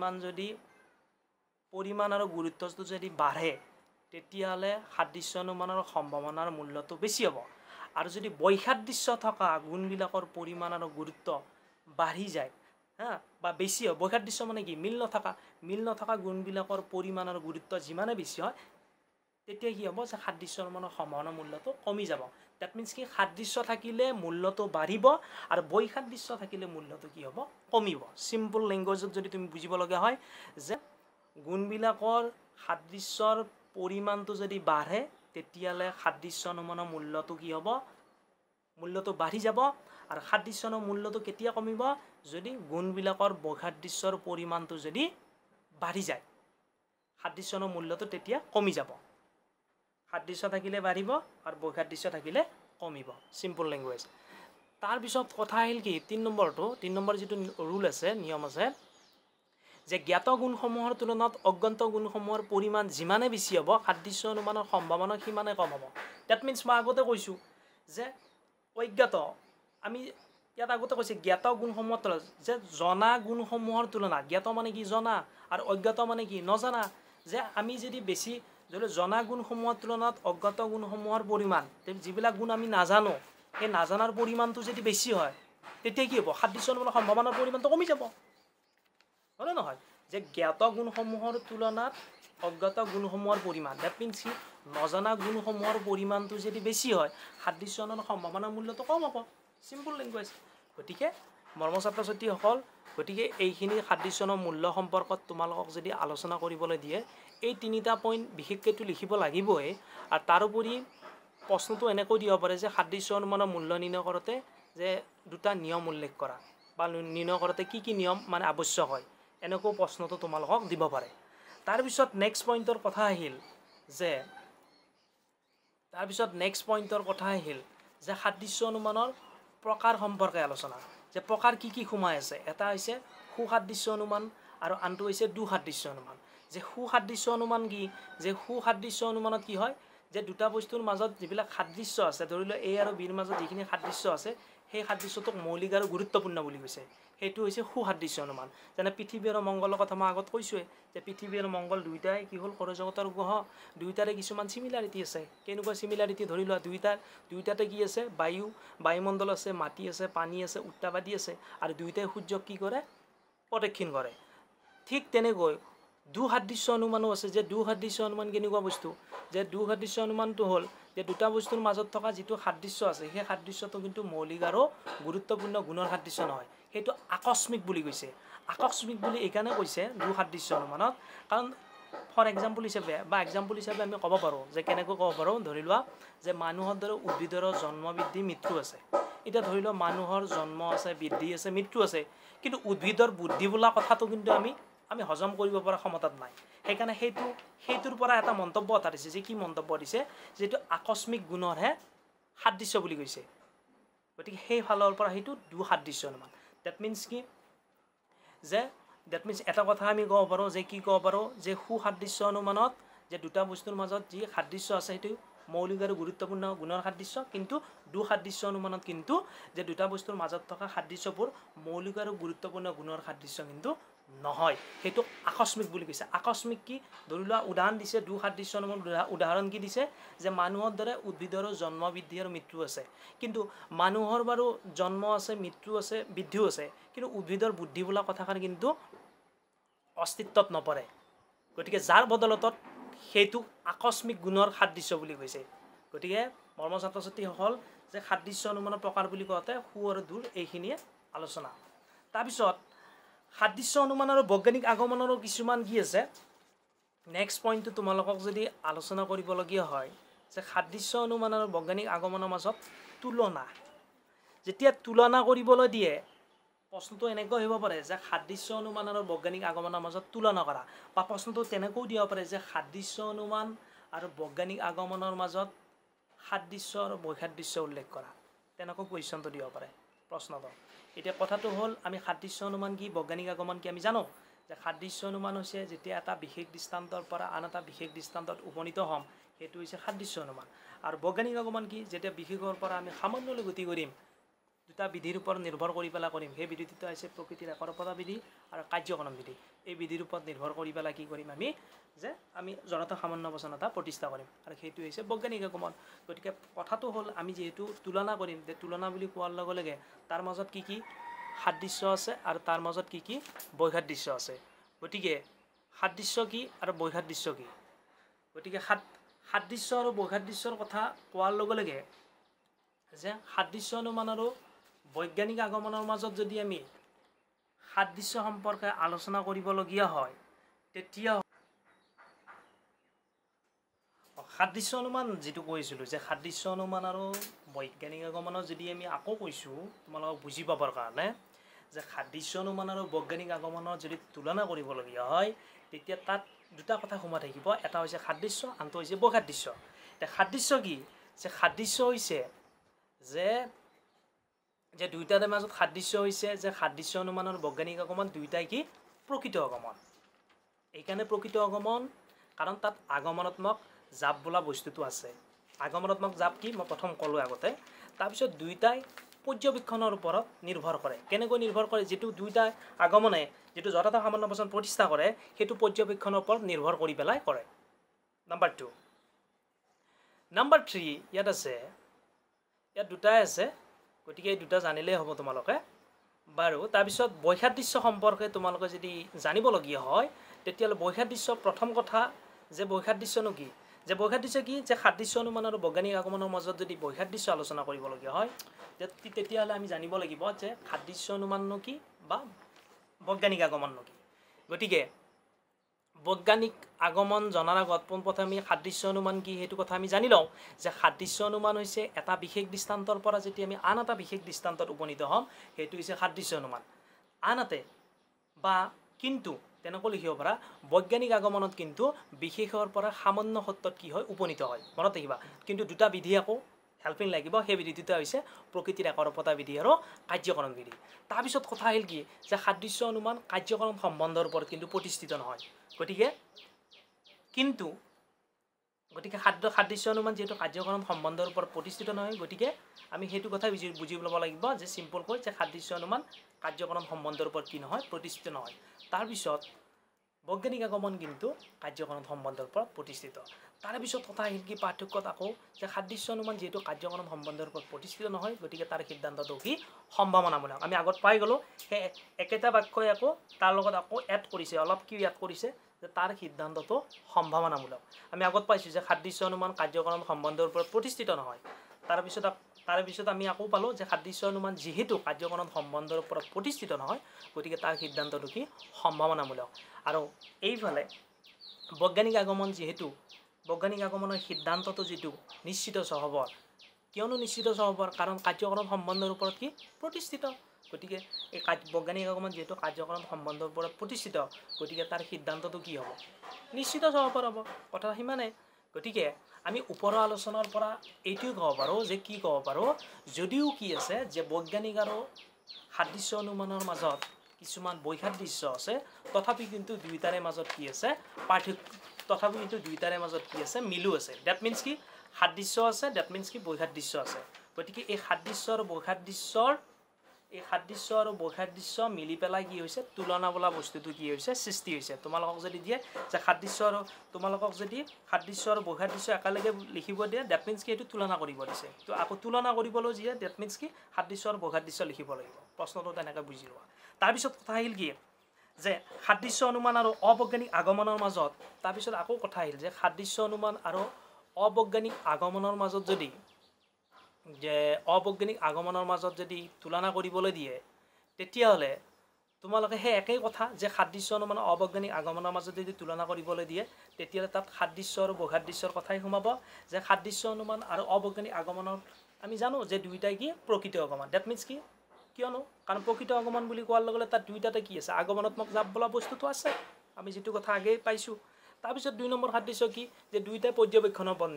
পৰিমাণ আৰু গুৰুত্বটো যদি বাঢ়ে তেতিয়াহ'লে সাদৃশ্য অনুমানৰ সম্ভাৱনাৰ মূল্যটো বেছি হ'ব আৰু যদি বৈসাদৃশ্য থকা গুণবিলাকৰ পৰিমাণ আৰু গুৰুত্ব বাঢ়ি যায় বা বেছি হয় বৈসাদৃশ্য মানে কি মিল নথকা গুণবিলাকৰ পৰিমাণ আৰু গুৰুত্ব যিমানে বেছি হয় তেতিয়া কি হ'ব যে সাদৃশ্য অনুমানৰ সম্ভাৱনাৰ মূল্যটো কমি যাব দ্যাট মিন্স কি সাদৃশ্য থাকিলে মূল্যটো বাঢ়িব আৰু বৈসাদৃশ্য থাকিলে মূল্যটো কি হ'ব কমিব চিম্পল লেংগুৱেজত যদি তুমি বুজিবলগীয়া হয় যে গুণবিলাকৰ সাদৃশ্যৰ পৰিমাণটো যদি বাঢ়ে তেতিয়াহ'লে সাদৃশ্য অনুমানৰ মূল্যটো কি হ'ব মূল্যটো বাঢ়ি যাব আৰু সাদৃশ্যৰ মূল্যটো কেতিয়া কমিব যদি গুণবিলাকৰ বৈসাদৃশ্যৰ পৰিমাণটো যদি বাঢ়ি যায় সাদৃশ্যৰ মূল্যটো তেতিয়া কমি যাব সাদৃশ্য থাকিলে বাঢ়িব আৰু বৈসাদৃশ্য থাকিলে কমিব চিম্পল লেংগুৱেজ তাৰপিছত কথা আহিল কি 3 নম্বৰ যিটো ৰুল আছে নিয়ম আছে যে জ্ঞাত গুণসমূহৰ তুলনাত অজ্ঞাত গুণসমূহৰ পৰিমাণ যিমানে বেছি হ'ব সাদৃশ্য অনুমানৰ সম্ভাৱনা সিমানে কম হ'ব দ্যাট মিন্স মই আগতে কৈছোঁ যে অজ্ঞাত আমি ইয়াত আগতে কৈছে জ্ঞাত গুণসমূহৰ তুলনাত যে জনা গুণসমূহৰ তুলনাত জ্ঞাত মানে কি জনা আৰু অজ্ঞাত মানে কি নজনা যে আমি যদি বেছি ধৰি জনা গুণসমূহৰ তুলনাত অজ্ঞাত গুণসমূহৰ পৰিমাণ যিবিলাক গুণ আমি নাজানো সেই নাজানাৰ পৰিমাণটো যদি বেছি হয় তেতিয়া কি হ'ব সাদৃশ্য অনুমানৰ সম্ভাৱনাৰ পৰিমাণটো কমি যাব হয়নে নহয় যে জ্ঞাত গুণসমূহৰ তুলনাত অজ্ঞাত গুণসমূহৰ পৰিমাণ দ্যাট মিন্স কি নজনা গুণসমূহৰ পৰিমাণটো যদি বেছি হয় সাদৃশ্য অনুমানৰ সম্ভাৱনাৰ মূল্যটো কম হ'ব চিম্পল লেংগুৱেজ গতিকে মৰ্ম ছাত্ৰ ছাত্ৰীসকল গতিকে এইখিনি সাদৃশ্যৰ মূল্য সম্পৰ্কত তোমালোকক যদি আলোচনা কৰিবলৈ দিয়ে এই তিনিটা পইণ্ট বিশেষকৈতো লিখিব লাগিবই আৰু তাৰোপৰি প্ৰশ্নটো এনেকৈ দিব পাৰে যে সাদৃশ্য অনুমানৰ মূল্য নিৰ্ণয় কৰোঁতে যে দুটা নিয়ম উল্লেখ কৰা বা নিৰ্ণয় কৰোঁতে কি নিয়ম মানে আৱশ্যক হয় এনেকৈ প্ৰশ্নটো তোমালোকক দিব পাৰে তাৰপিছত নেক্সট পইণ্টৰ কথা আহিল যে সাদৃশ্য অনুমানৰ প্ৰকাৰ সম্পৰ্কে আলোচনা যে প্ৰকাৰ কি সোমাই আছে এটা হৈছে সুসাদৃশ্য অনুমান আৰু আনটো হৈছে দুসাদৃশ্য অনুমান যে সুসাদৃশ্য অনুমান কি যে সুসাদৃশ্য অনুমানত কি হয় যে দুটা বস্তুৰ মাজত যিবিলাক সাদৃশ্য আছে ধৰি লওক এ আৰু বিৰ মাজত যিখিনি সাদৃশ্য আছে সেই সাদৃশ্যটোক মৌলিক আৰু গুৰুত্বপূৰ্ণ বুলি কৈছে সেইটো হৈছে সুসাদৃশ্য অনুমান যেনে পৃথিৱী আৰু মংগলৰ কথা মই আগত কৈছোৱে যে পৃথিৱী আৰু মংগল দুইটাই কি হ'ল সৌৰজগতৰ গ্ৰহ দুইটাৰে কিছুমান সিমিলাৰিটি আছে কেনেকুৱা সিমিলাৰিটি ধৰি লোৱা দুইটাতে কি আছে বায়ুমণ্ডল আছে মাটি আছে পানী আছে উত্তাপ আদি আছে আৰু দুইটাই সূৰ্যক কি কৰে প্ৰদক্ষিণ কৰে ঠিক তেনেকৈ দুসাদৃশ্য অনুমানো আছে যে দুসাদৃশ্য অনুমান কেনেকুৱা বস্তু যে দুসাদৃশ্য অনুমানটো হ'ল যে দুটা বস্তুৰ মাজত থকা যিটো সাদৃশ্য আছে সেই সাদৃশ্যটো কিন্তু মৌলিক আৰু গুৰুত্বপূৰ্ণ গুণৰ সাদৃশ্য নহয় সেইটো আকস্মিক বুলি কৈছে আকস্মিক বুলি এইকাৰণে কৈছে দুসাদৃশ্য অনুমানত কাৰণ ফৰ এক্সাম্পল হিচাপে আমি ক'ব পাৰোঁ যে কেনেকৈ ক'ব পাৰোঁ ধৰি লোৱা যে মানুহৰ দৰে উদ্ভিদৰো জন্ম বৃদ্ধি মৃত্যু আছে এতিয়া ধৰি লোৱা মানুহৰ জন্ম আছে বৃদ্ধি আছে মৃত্যু আছে কিন্তু উদ্ভিদৰ বুদ্ধি বোলা কথাটো কিন্তু আমি হজম কৰিব পৰা ক্ষমতাত নাই সেইকাৰণে সেইটোৰ পৰা এটা মন্তব্য এটা দিছে যে কি মন্তব্য দিছে যেটো আকস্মিক গুণৰহে সাদৃশ্য বুলি কৈছে গতিকে সেই ফালৰ পৰা সেইটো দুসাদৃশ্য অনুমান দ্যাট মিন্স কি যে এটা কথা আমি ক'ব পাৰোঁ যে কি ক'ব পাৰোঁ যে সুসাদৃশ্য অনুমানত যে দুটা বস্তুৰ মাজত যি সাদৃশ্য আছে সেইটো মৌলিক আৰু গুৰুত্বপূৰ্ণ গুণৰ সাদৃশ্য কিন্তু দুসাদৃশ্য অনুমানত কিন্তু যে দুটা বস্তুৰ মাজত থকা সাদৃশ্যবোৰ মৌলিক আৰু গুৰুত্বপূৰ্ণ গুণৰ সাদৃশ্য কিন্তু নহয় সেইটো আকস্মিক বুলি কৈছে আকস্মিক কি ধৰি লোৱা উদাহৰণ দিছে দুসাদৃশ্য অনুমান উদাহৰণ কি দিছে যে মানুহৰ দৰে উদ্ভিদৰো জন্ম বৃদ্ধি আৰু মৃত্যু আছে কিন্তু মানুহৰ বাৰু জন্ম আছে মৃত্যু আছে বৃদ্ধিও আছে কিন্তু উদ্ভিদৰ বুদ্ধি বোলা কথাষাৰ কিন্তু অস্তিত্বত নপৰে গতিকে যাৰ বদলতত সেইটো আকস্মিক গুণৰ সাদৃশ্য বুলি কৈছে গতিকে মৰ্ম ছাত্ৰ ছাত্ৰীসকল যে সাদৃশ্য অনুমানৰ প্ৰকাৰ বুলি কওঁতে সু আৰু দূৰ এইখিনিয়ে আলোচনা তাৰপিছত সাদৃশ্য অনুমান আৰু বৈজ্ঞানিক আগমনৰো কিছুমান কি আছে নেক্সট পইণ্টটো তোমালোকক যদি আলোচনা কৰিবলগীয়া হয় যে সাদৃশ্য অনুমান আৰু বৈজ্ঞানিক আগমনৰ মাজত তুলনা যেতিয়া তুলনা কৰিবলৈ দিয়ে প্ৰশ্নটো এনেকৈ হ'ব পাৰে যে সাদৃশ্য অনুমান আৰু বৈজ্ঞানিক আগমনৰ মাজত তুলনা কৰা বা প্ৰশ্নটো তেনেকৈও দিব পাৰে যে সাদৃশ্য অনুমান আৰু বৈজ্ঞানিক আগমনৰ মাজত সাদৃশ্য আৰু বৈসাদৃশ্য উল্লেখ কৰা তেনেকৈ কুৱেশ্যনটো দিব পাৰে প্ৰশ্নটো এতিয়া কথাটো হ'ল আমি সাদৃশ্য অনুমান কি বৈজ্ঞানিক আগমন কি আমি জানো যে সাদৃশ্য অনুমান হৈছে যেতিয়া এটা বিশেষ দৃষ্টান্তৰ পৰা আন এটা বিশেষ দৃষ্টান্তত উপনীত হ'ম সেইটো হৈছে সাদৃশ্য অনুমান আৰু বৈজ্ঞানিক আগমন কি যেতিয়া বিশেষৰ পৰা আমি সামান্যলৈ গতি কৰিম দুটা বিধিৰ ওপৰত নিৰ্ভৰ কৰি পেলাই কৰিম সেই বিধি দুটা হৈছে প্ৰকৃতিৰ একৰপৰা বিধি আৰু কাৰ্যকৰণ বিধি এই বিধিৰ ওপৰত নিৰ্ভৰ কৰি পেলাই কি কৰিম আমি জড়তা সামান্য বচন এটা প্ৰতিষ্ঠা কৰিম আৰু সেইটো হৈছে বৈজ্ঞানিক আগমন গতিকে কথাটো হ'ল আমি যিহেতু তুলনা কৰিম যে তুলনা বুলি কোৱাৰ লগে লগে তাৰ মাজত কি সাদৃশ্য আছে আৰু তাৰ মাজত কি বৈসাদৃশ্য আছে গতিকে সাদৃশ্য কি আৰু বৈসাদৃশ্য কি গতিকে সাদৃশ্য আৰু বৈসাদৃশ্যৰ কথা কোৱাৰ লগে লগে যে সাদৃশ্য অনুমান আৰু বৈজ্ঞানিক আগমনৰ মাজত যদি আমি সাদৃশ্য সম্পৰ্কে আলোচনা কৰিবলগীয়া হয় তেতিয়া সাদৃশ্য অনুমান যেটো কৈছিলোঁ যে সাদৃশ্য অনুমান আৰু বৈজ্ঞানিক আগমনৰ যদি আমি আকৌ কৈছোঁ তোমালোকক বুজি পাবৰ কাৰণে যে সাদৃশ্য অনুমান আৰু বৈজ্ঞানিক আগমনৰ যদি তুলনা কৰিবলগীয়া হয় তেতিয়া তাত দুটা কথা সোমাই থাকিব এটা হৈছে সাদৃশ্য আনটো হৈছে বৈসাদৃশ্য এতিয়া সাদৃশ্য কি যে সাদৃশ্য হৈছে যে দুইটাৰে মাজত সাদৃশ্য হৈছে যে সাদৃশ্য অনুমান আৰু বৈজ্ঞানিক আগমন দুইটাই কি প্ৰকৃত আগমন এইকাৰণে প্ৰকৃত আগমন কাৰণ তাত আগমনাত্মক জাপ বোলা বস্তুটো আছে আগমনাত্মক জাপ কি মই প্ৰথম ক'লোঁ আগতে তাৰপিছত দুইটাই পৰ্যবেক্ষণৰ ওপৰত নিৰ্ভৰ কৰে কেনেকৈ নিৰ্ভৰ কৰে যেটো দুইটা আগমনে যেটো যথাযথ সামান্য বচন প্ৰতিষ্ঠা কৰে সেইটো পৰ্যবেক্ষণৰ ওপৰত নিৰ্ভৰ কৰি পেলাই কৰে নাম্বাৰ 2 নাম্বাৰ 3 ইয়াত আছে ইয়াত দুটাই আছে গতিকে এই দুটা জানিলেই হ'ব তোমালোকে বাৰু তাৰপিছত বৈসাদৃশ্য সম্পৰ্কে তোমালোকে যদি জানিবলগীয়া হয় তেতিয়াহ'লে বৈসাদৃশ্য প্ৰথম কথা যে বৈসাদৃশ্যনো কি যে বৈসাদৃশ্য কি যে সাদৃশ্য অনুমান আৰু বৈজ্ঞানিক আগমনৰ মাজত যদি বৈসাদৃশ্য আলোচনা কৰিবলগীয়া হয় তেতিয়াহ'লে আমি জানিব লাগিব যে সাদৃশ্য অনুমাননো কি বা বৈজ্ঞানিক আগমননো কি গতিকে বৈজ্ঞানিক আগমন জনাৰ আগত পোনপ্ৰথমে আমি সাদৃশ্য অনুমান কি সেইটো কথা আমি জানি লওঁ যে সাদৃশ্য অনুমান হৈছে এটা বিশেষ দৃষ্টান্তৰ পৰা যেতিয়া আমি আন এটা বিশেষ দৃষ্টান্তত উপনীত হ'ম সেইটো হৈছে সাদৃশ্য অনুমান আনহাতে বা কিন্তু তেনেকৈ লিখিব পৰা বৈজ্ঞানিক আগমনত কিন্তু বিশেষৰ পৰা সামান্য সত্যত কি হয় উপনীত হয় মনত ৰাখিবা কিন্তু দুটা বিধি আকৌ হেল্পিং লাগিব সেই বিধি দুটা হৈছে প্ৰকৃতিৰ একৰূপতা বিধি আৰু কাৰ্যকৰণ বিধি তাৰপিছত কথা আহিল কি যে সাদৃশ্য অনুমান কাৰ্যকৰণ সম্বন্ধৰ ওপৰত কিন্তু প্ৰতিষ্ঠিত নহয় গতিকে সাদৃশ্য অনুমান যেহেতু কাৰ্যকৰণ সম্বন্ধৰ ওপৰত প্ৰতিষ্ঠিত নহয় গতিকে আমি সেইটো কথা বুজি ল'ব লাগিব যে চিম্পলকৈ যে সাদৃশ্য অনুমান কাৰ্যকৰণ সম্বন্ধৰ ওপৰত কি নহয় প্ৰতিষ্ঠিত নহয় তাৰপিছত বৈজ্ঞানিক আগমন কিন্তু কাৰ্যকৰণ সম্বন্ধৰ ওপৰত প্ৰতিষ্ঠিত তাৰপিছত কথা আহিল কি পাৰ্থক্যত আকৌ যে সাদৃশ্য অনুমান যেহেতু কাৰ্যকৰণ সম্বন্ধৰ ওপৰত প্ৰতিষ্ঠিত নহয় গতিকে তাৰ সিদ্ধান্তটো কি সম্ভাৱনামূলক আমি আগত পাই গ'লোঁ সেই একেটা বাক্যই আকৌ তাৰ লগত আকৌ এড কৰিছে অলপ কি এড কৰিছে যে তাৰ সিদ্ধান্তটো সম্ভাৱনামূলক আমি আগত পাইছোঁ যে সাদৃশ্য অনুমান কাৰ্যকৰণ সম্বন্ধৰ ওপৰত প্ৰতিষ্ঠিত নহয় তাৰপিছত আমি আকৌ পালোঁ যে সাদৃশ্য অনুমান যেহেতু কাৰ্যকৰণ সম্বন্ধৰ ওপৰত প্ৰতিষ্ঠিত নহয় গতিকে তাৰ সিদ্ধান্তটো কি সম্ভাৱনামূলক আৰু এইফালে বৈজ্ঞানিক আগমন যেহেতু বৈজ্ঞানিক আগমনৰ সিদ্ধান্তটো যিটো নিশ্চিত স্বভাৱৰ কিয়নো নিশ্চিত স্বভাৱৰ কাৰণ কাৰ্যকৰণ সম্বন্ধৰ ওপৰত কি প্ৰতিষ্ঠিত গতিকে এই বৈজ্ঞানিক আগমন যেহেতু কাৰ্যকৰণ সম্বন্ধৰ ওপৰত প্ৰতিষ্ঠিত গতিকে তাৰ সিদ্ধান্তটো কি হ'ব নিশ্চিত স্বভাৱৰ হ'ব কথা সিমানে গতিকে আমি ওপৰৰ আলোচনাৰ পৰা এইটোও ক'ব পাৰোঁ যে কি ক'ব পাৰোঁ যদিও কি আছে যে বৈজ্ঞানিক আৰু সাদৃশ্য অনুমানৰ মাজত কিছুমান বৈসাদৃশ্য আছে তথাপি কিন্তু দুইটাৰে মাজত কি আছে মিলো আছে ডেট মিন্স কি সাদৃশ্য আছে ডেট মিন্স কি বৈসাদৃশ্য আছে গতিকে এই সাদৃশ্য আৰু বৈসাদৃশ্য মিলি পেলাই কি হৈছে তুলনা বোলা বস্তুটো কি হৈছে সৃষ্টি হৈছে তোমালোকক যদি দিয়ে যে সাদৃশ্য আৰু বৈসাদৃশ্য একেলগে লিখিব দিয়ে ডেট মিন্স কি এইটো তুলনা কৰিব দিছে তো আকৌ তুলনা কৰিবলৈ দিয়ে ডেট মিন্স কি সাদৃশ্য আৰু বৈসাদৃশ্য লিখিব লাগিব প্ৰশ্নটো তেনেকৈ বুজি লোৱা তাৰপিছত কথা আহিল কি যে সাদৃশ্য অনুমান আৰু অবৈজ্ঞানিক আগমনৰ মাজত তাৰপিছত আকৌ কথা আহিল যে সাদৃশ্য অনুমান আৰু অবৈজ্ঞানিক আগমনৰ মাজত যদি তুলনা কৰিবলৈ দিয়ে তেতিয়াহ'লে তোমালোকে সেই একেই কথা যে সাদৃশ্য অনুমান অবৈজ্ঞানিক আগমনৰ মাজত যদি তুলনা কৰিবলৈ দিয়ে তেতিয়াহ'লে তাত সাদৃশ্য আৰু বৈসাদৃশ্যৰ কথাই সোমাব যে সাদৃশ্য অনুমান আৰু অবৈজ্ঞানিক আগমনৰ আমি জানো যে দুইটাই কি প্ৰকৃত আগমন ডেট মিন্স কি কিয়নো কাৰণ প্ৰকৃত আগমন বুলি কোৱাৰ লগে লগে তাত দুইটাতে কি আছে আগমনাত্মক জাপ বোলা বস্তুটো আছে আমি যিটো কথা আগেই পাইছোঁ তাৰপিছত 2 নম্বৰ সাদৃশ্য কি যে দুইটাই পৰ্যবেক্ষণৰ ওপৰত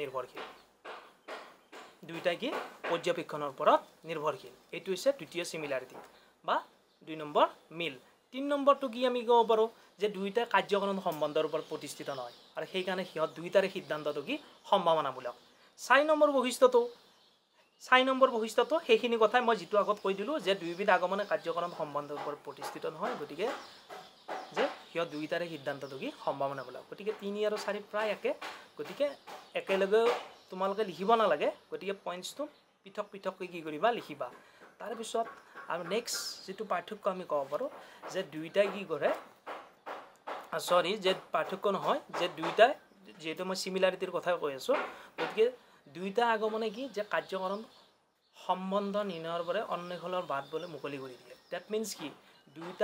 নিৰ্ভৰশীল এইটো হৈছে দ্বিতীয় সিমিলাৰিটি বা 2 নম্বৰ মিল 3 নম্বৰটো কি আমি ক'ব পাৰোঁ যে দুইটা কাৰ্যকৰণ সম্বন্ধৰ ওপৰত প্ৰতিষ্ঠিত নহয় আৰু সেইকাৰণে সিহঁত দুইটাৰে সিদ্ধান্তটো কি সম্ভাৱনামূলক 4 নম্বৰ বৈশিষ্ট্যটো সেইখিনি কথাই মই যিটো আগত কৈ দিলোঁ যে দুইবিধ আগমনে কাৰ্যকৰণ সম্বন্ধৰ ওপৰত প্ৰতিষ্ঠিত নহয় গতিকে যে সিহঁত দুইটাৰে সিদ্ধান্তটো কি সম্ভাৱনামূলক গতিকে 3 আৰু 4 প্ৰায় একে গতিকে একেলগে তোমালোকে লিখিব নালাগে গতিকে পইণ্টছটো পৃথককৈ কি কৰিবা লিখিবা তাৰপিছত আৰু নেক্সট যেটো পাৰ্থক্য আমি ক'ব পাৰোঁ যে দুইটাই কি কৰে যে পাৰ্থক্য নহয় যে দুইটাই যেহেতু মই সিমিলাৰিটিৰ কথা কৈ আছোঁ গতিকে দুইটা আগমনে কি যে কাৰ্যকৰণ সম্বন্ধ নিৰ্ণয়ৰ বাবে অন্বেষণৰ বাট বোলে মুকলি কৰি দিয়ে ডেট মিন্স কি দুইটা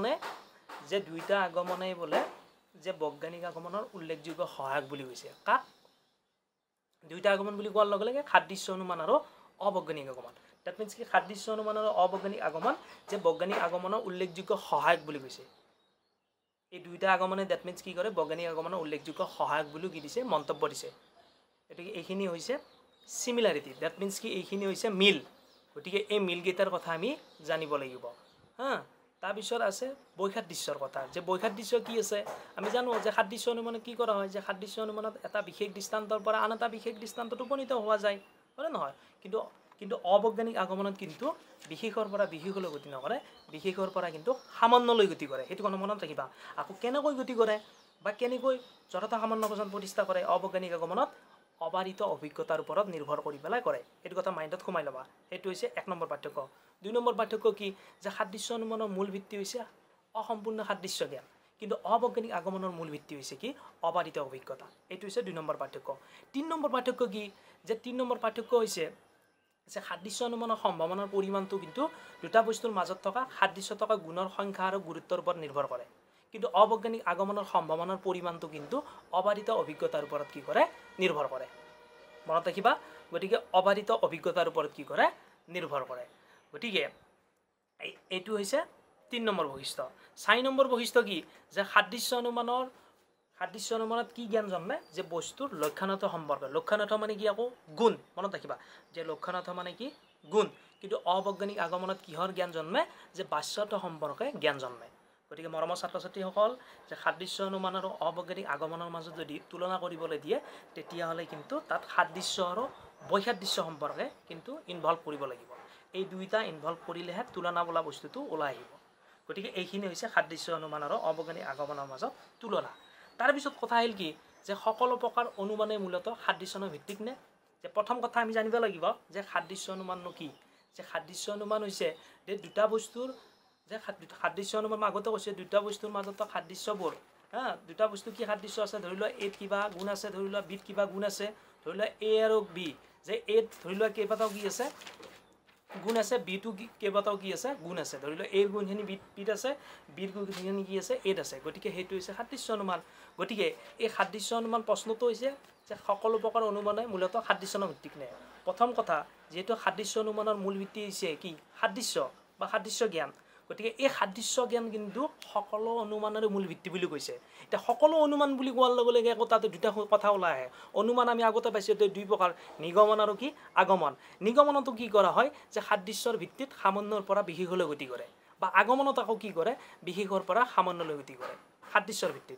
আগমনে বোলে যে বৈজ্ঞানিক আগমনৰ উল্লেখযোগ্য সহায়ক বুলি কৈছে কাক দুইটা আগমন বুলি কোৱাৰ লগে লগে সাদৃশ্য অনুমান আৰু অবৈজ্ঞানিক আগমন ডেট মিন্স কি সাদৃশ্য অনুমান আৰু অবৈজ্ঞানিক আগমন যে বৈজ্ঞানিক আগমনৰ উল্লেখযোগ্য সহায়ক বুলি কৈছে এই দুইটা আগমনে ডেট মিন্স কি কৰে বৈজ্ঞানিক আগমনৰ উল্লেখযোগ্য সহায়ক বুলি কি দিছে মন্তব্য দিছে গতিকে এইখিনি হৈছে সিমিলাৰিটি ডেট মিন্স কি এইখিনি হৈছে মিল গতিকে এই মিলকেইটাৰ কথা আমি জানিব লাগিব তাৰপিছত আছে বৈসাদৃশ্যৰ কথা যে বৈসাদৃশ্য কি আছে আমি জানো যে সাদৃশ্য অনুমানে কি কৰা হয় যে সাদৃশ্য অনুমানত এটা বিশেষ দৃষ্টান্তৰ পৰা আন এটা বিশেষ দৃষ্টান্তত উপনীত হোৱা যায় হয়নে নহয় কিন্তু অবৈজ্ঞানিক আগমনত কিন্তু বিশেষৰ পৰা বিশেষলৈ গতি নকৰে বিশেষৰ পৰা কিন্তু সামান্যলৈ গতি কৰে সেইটো কোনো মনত ৰাখিবা আকৌ কেনেকৈ গতি কৰে বা কেনেকৈ যথা সামান্য বচন প্ৰতিষ্ঠা কৰে অবৈজ্ঞানিক আগমনত অবাৰিত অভিজ্ঞতাৰ ওপৰত নিৰ্ভৰ কৰি পেলাই কৰে এইটো কথা মাইণ্ডত সোমাই ল'বা সেইটো হৈছে 1 নম্বৰ পাৰ্থক্য 2 নম্বৰ পাৰ্থক্য কি যে সাদৃশ্য অনুমানৰ মূল ভিত্তি হৈছে অসম্পূৰ্ণ সাদৃশ্য জ্ঞান কিন্তু অবৈজ্ঞানিক আগমনৰ মূল ভিত্তি হৈছে কি অবাধিত অভিজ্ঞতা এইটো হৈছে 2 নম্বৰ পাৰ্থক্য 3 নম্বৰ পাৰ্থক্য কি যে 3 নম্বৰ পাৰ্থক্য হৈছে যে সাদৃশ্য অনুমানৰ সম্ভাৱনাৰ পৰিমাণটো কিন্তু দুটা বস্তুৰ মাজত থকা সাদৃশ্য থকা গুণৰ সংখ্যা আৰু গুৰুত্বৰ ওপৰত নিৰ্ভৰ কৰে কিন্তু অবৈজ্ঞানিক আগমনৰ সম্ভাৱনাৰ পৰিমাণটো কিন্তু অবাধিত অভিজ্ঞতাৰ ওপৰত কি কৰে নিৰ্ভৰ কৰে মনত ৰাখিবা গতিকে অবাধিত অভিজ্ঞতাৰ ওপৰত কি কৰে নিৰ্ভৰ কৰে গতিকে এইটো হৈছে 3 নম্বৰ বৈশিষ্ট্য 4 নম্বৰ বৈশিষ্ট্য কি যে সাদৃশ্য অনুমানত কি জ্ঞান জন্মে যে বস্তুৰ লক্ষণাৰ্থ সম্পৰ্ক লক্ষণাৰ্থ মানে কি আকৌ গুণ মনত ৰাখিবা যে লক্ষণাৰ্থ মানে কি গুণ কিন্তু অবৈজ্ঞানিক আগমনত কিহৰ জ্ঞান জন্মে যে বাচ্যত সম্পৰ্কে জ্ঞান জন্মে গতিকে মৰমৰ ছাত্ৰ-ছাত্ৰীসকল যে সাদৃশ্য অনুমান আৰু অবৈজ্ঞানিক আগমনৰ মাজত যদি তুলনা কৰিবলৈ দিয়ে তেতিয়াহ'লে কিন্তু তাত সাদৃশ্য আৰু বৈসাদৃশ্য সম্পৰ্কে কিন্তু ইনভলভ কৰিব লাগিব এই দুইটা ইনভলভ কৰিলেহে তুলনা বোলা বস্তুটো ওলাই আহিব গতিকে এইখিনি হৈছে সাদৃশ্য অনুমান আৰু অবৈজ্ঞানিক আগমনৰ মাজত তুলনা তাৰ পিছত কথা আহিল কি যে সকলো প্ৰকাৰ অনুমানে মূলত সাদৃশ্যৰ ভিত্তিক নে যে প্ৰথম কথা আমি জানিব লাগিব যে সাদৃশ্য অনুমাননো কি যে সাদৃশ্য অনুমান হৈছে যে দুটা বস্তুৰ যে সাদৃশ্য অনুমান আগতে কৈছে দুটা বস্তুৰ মাজত সাদৃশ্যবোৰ দুটা বস্তু কি সাদৃশ্য আছে ধৰি লোৱা এ কিবা গুণ আছে ধৰি লোৱা বিত কিবা গুণ আছে ধৰি লোৱা এ আৰু বি যে এ ধৰি লোৱা কেইবাটাও কি আছে গুণ আছে বি টু কেইবাটাও কি আছে গুণ আছে ধৰি লোৱা এৰ গুণখিনি বিত আছে বিৰ গুণখিনি কি আছে এত আছে গতিকে সেইটো হৈছে সাদৃশ্য অনুমান গতিকে এই সাদৃশ্য অনুমান প্ৰশ্নটো হৈছে যে সকলো প্ৰকাৰ অনুমানে মূলত সাদৃশ্যৰ ভিত্তিক নে প্ৰথম কথা যেহেতু সাদৃশ্য অনুমানৰ মূল ভিত্তি হৈছে কি সাদৃশ্য বা সাদৃশ্য জ্ঞান গতিকে এই সাদৃশ্য জ্ঞান কিন্তু সকলো অনুমানৰ মূল ভিত্তি বুলি কৈছে এতিয়া সকলো অনুমান বুলি কোৱাৰ লগে লগে আকৌ তাতে দুটা কথা ওলাই আহে অনুমান আমি আগতে পাইছোঁ দুই প্ৰকাৰ নিগমন আৰু কি আগমন নিগমনটো কি কৰা হয় যে সাদৃশ্যৰ ভিত্তিত সামান্যৰ পৰা বিশেষলৈ গতি কৰে বা আগমনত আকৌ কি কৰে বিশেষৰ পৰা সামান্যলৈ গতি কৰে সাদৃশ্যৰ ভিত্তিত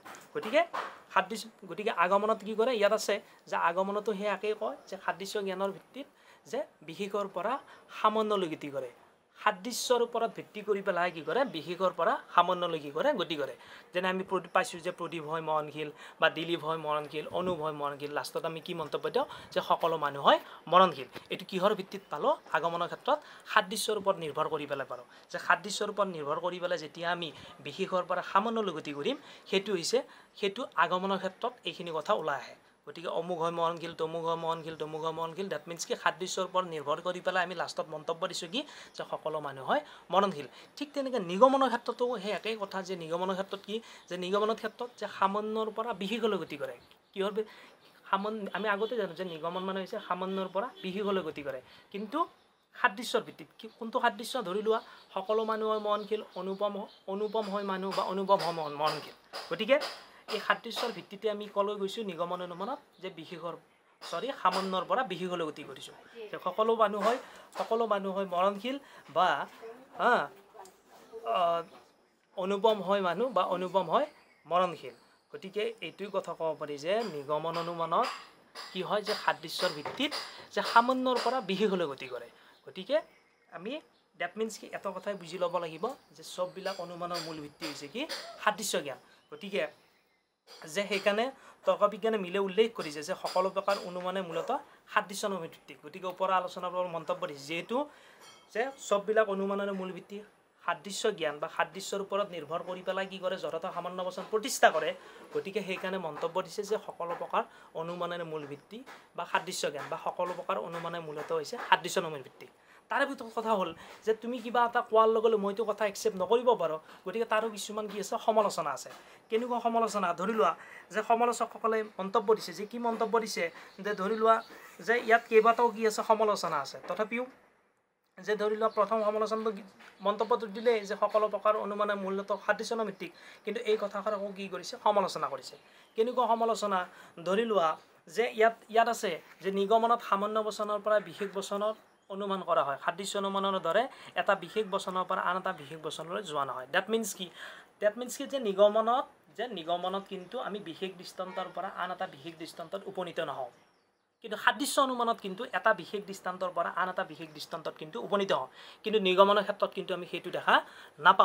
গতিকে আগমনত কি কৰে ইয়াত আছে যে আগমনতো সেই একেই কয় যে সাদৃশ্য জ্ঞানৰ ভিত্তিত যে বিশেষৰ পৰা সামান্যলৈ গতি কৰে সাদৃশ্যৰ ওপৰত ভিত্তি কৰি পেলাই কি কৰে বিশেষৰ পৰা সামান্যলৈ কি কৰে গতি কৰে যেনে আমি পাইছোঁ যে প্ৰদীপ হয় মৰণশীল বা দিলীপ হয় মৰণশীল অনুপ হয় মৰণশীল লাষ্টত আমি কি মন্তব্য দিওঁ যে সকলো মানুহ হয় মৰণশীল এইটো কিহৰ ভিত্তিত পালোঁ আগমনৰ ক্ষেত্ৰত সাদৃশ্যৰ ওপৰত নিৰ্ভৰ কৰি পেলাই পালোঁ যে সাদৃশ্যৰ ওপৰত নিৰ্ভৰ কৰি পেলাই যেতিয়া আমি বিশেষৰ পৰা সামান্যলৈ গতি কৰিম সেইটো আগমনৰ ক্ষেত্ৰত এইখিনি কথা ওলাই আহে গতিকে অমুক হয় মৰণশীল তমুক হয় মৰণশীল ডেট মিনছ কি সাদৃশ্যৰ ওপৰত নিৰ্ভৰ কৰি পেলাই আমি লাষ্টত মন্তব্য দিছোঁ কি যে সকলো মানুহ হয় মৰণশীল ঠিক তেনেকৈ নিগমনৰ ক্ষেত্ৰতো সেই একেই কথা যে নিগমনৰ ক্ষেত্ৰত কি যে নিগমনৰ ক্ষেত্ৰত যে সামান্যৰ পৰা বিশেষলৈ গতি কৰে কিহৰ আমি আগতে জানো যে নিগমন মানে হৈছে সামান্যৰ পৰা বিশেষলৈ গতি কৰে কিন্তু সাদৃশ্যৰ ভিত্তিত কোনটো সাদৃশ্য ধৰি লোৱা সকলো মানুহ হয় মৰণশীল অনুপম হয় মানুহ বা অনুপম হয় মৰণশীল গতিকে এই সাদৃশ্যৰ ভিত্তিতে আমি কলৈ গৈছোঁ নিগমন অনুমানত যে সামান্যৰ পৰা বিশেষলৈ গতি কৰিছোঁ যে সকলো মানুহ হয় মৰণশীল বা অনুপম হয় মানুহ বা অনুপম হয় মৰণশীল গতিকে এইটোই কথা ক'ব পাৰি যে নিগমন অনুমানত কি হয় যে সাদৃশ্যৰ ভিত্তিত যে সামান্যৰ পৰা বিশেষলৈ গতি কৰে গতিকে আমি ডেট মিনছ কি এটা কথাই বুজি ল'ব লাগিব যে চববিলাক অনুমানৰ মূল ভিত্তি হৈছে কি সাদৃশ্য জ্ঞান গতিকে যে সেইকাৰণে তৰ্ক বিজ্ঞানে মিলে উল্লেখ কৰিছে যে সকলো প্ৰকাৰ অনুমানে মূলত সাদৃশ্যৰ ভিত্তিক গতিকে ওপৰৰ আলোচনাৰ পৰা মন্তব্য দিছে যিহেতু যে চববিলাক অনুমানৰ মূল ভিত্তি সাদৃশ্য জ্ঞান বা সাদৃশ্যৰ ওপৰত নিৰ্ভৰ কৰি পেলাই কি কৰে যথাযথ সামান্য বচন প্ৰতিষ্ঠা কৰে গতিকে সেইকাৰণে মন্তব্য দিছে যে সকলো প্ৰকাৰ অনুমানৰ মূল ভিত্তি বা সাদৃশ্য জ্ঞান বা সকলো প্ৰকাৰ অনুমানে মূলত হৈছে সাদৃশ্যৰ মূল ভিত্তি তাৰে ভিতৰত কথা হ'ল যে তুমি কিবা এটা কোৱাৰ লগে লগে মইতো কথা একচেপ্ট নকৰিব পাৰোঁ গতিকে তাৰো কিছুমান কি আছে সমালোচনা আছে কেনেকুৱা সমালোচনা ধৰি লোৱা যে সমালোচকসকলে মন্তব্য দিছে যে কি মন্তব্য দিছে যে ধৰি লোৱা যে ইয়াত কেইবাটাও কি আছে সমালোচনা আছে তথাপিও যে ধৰি লোৱা প্ৰথম সমালোচনাটো মন্তব্যটো দিলে যে সকলো প্ৰকাৰ অনুমানে মূলত সাদৃশ্যৰ ভিত্তিক কিন্তু এই কথাষাৰ আকৌ কি কৰিছে সমালোচনা কৰিছে কেনেকুৱা সমালোচনা ধৰি লোৱা যে ইয়াত আছে যে নিগমনত সামান্য বচনৰ পৰা বিশেষ বচনৰ অনুমান কৰা হয় সাদৃশ্য অনুমানৰ দৰে এটা বিশেষ বচনৰ পৰা আন এটা বিশেষ বচনলৈ যোৱা নহয় ডেট মিনছ কি যে নিগমনত কিন্তু আমি বিশেষ দৃষ্টান্তৰ পৰা আন এটা বিশেষ দৃষ্টান্তত উপনীত নহওঁ কিন্তু সাদৃশ্য অনুমানত কিন্তু এটা বিশেষ দৃষ্টান্তৰ পৰা আন এটা বিশেষ দৃষ্টান্তত কিন্তু উপনীত হওঁ কিন্তু নিগমনৰ ক্ষেত্ৰত কিন্তু আমি সেইটো দেখা নাপাওঁ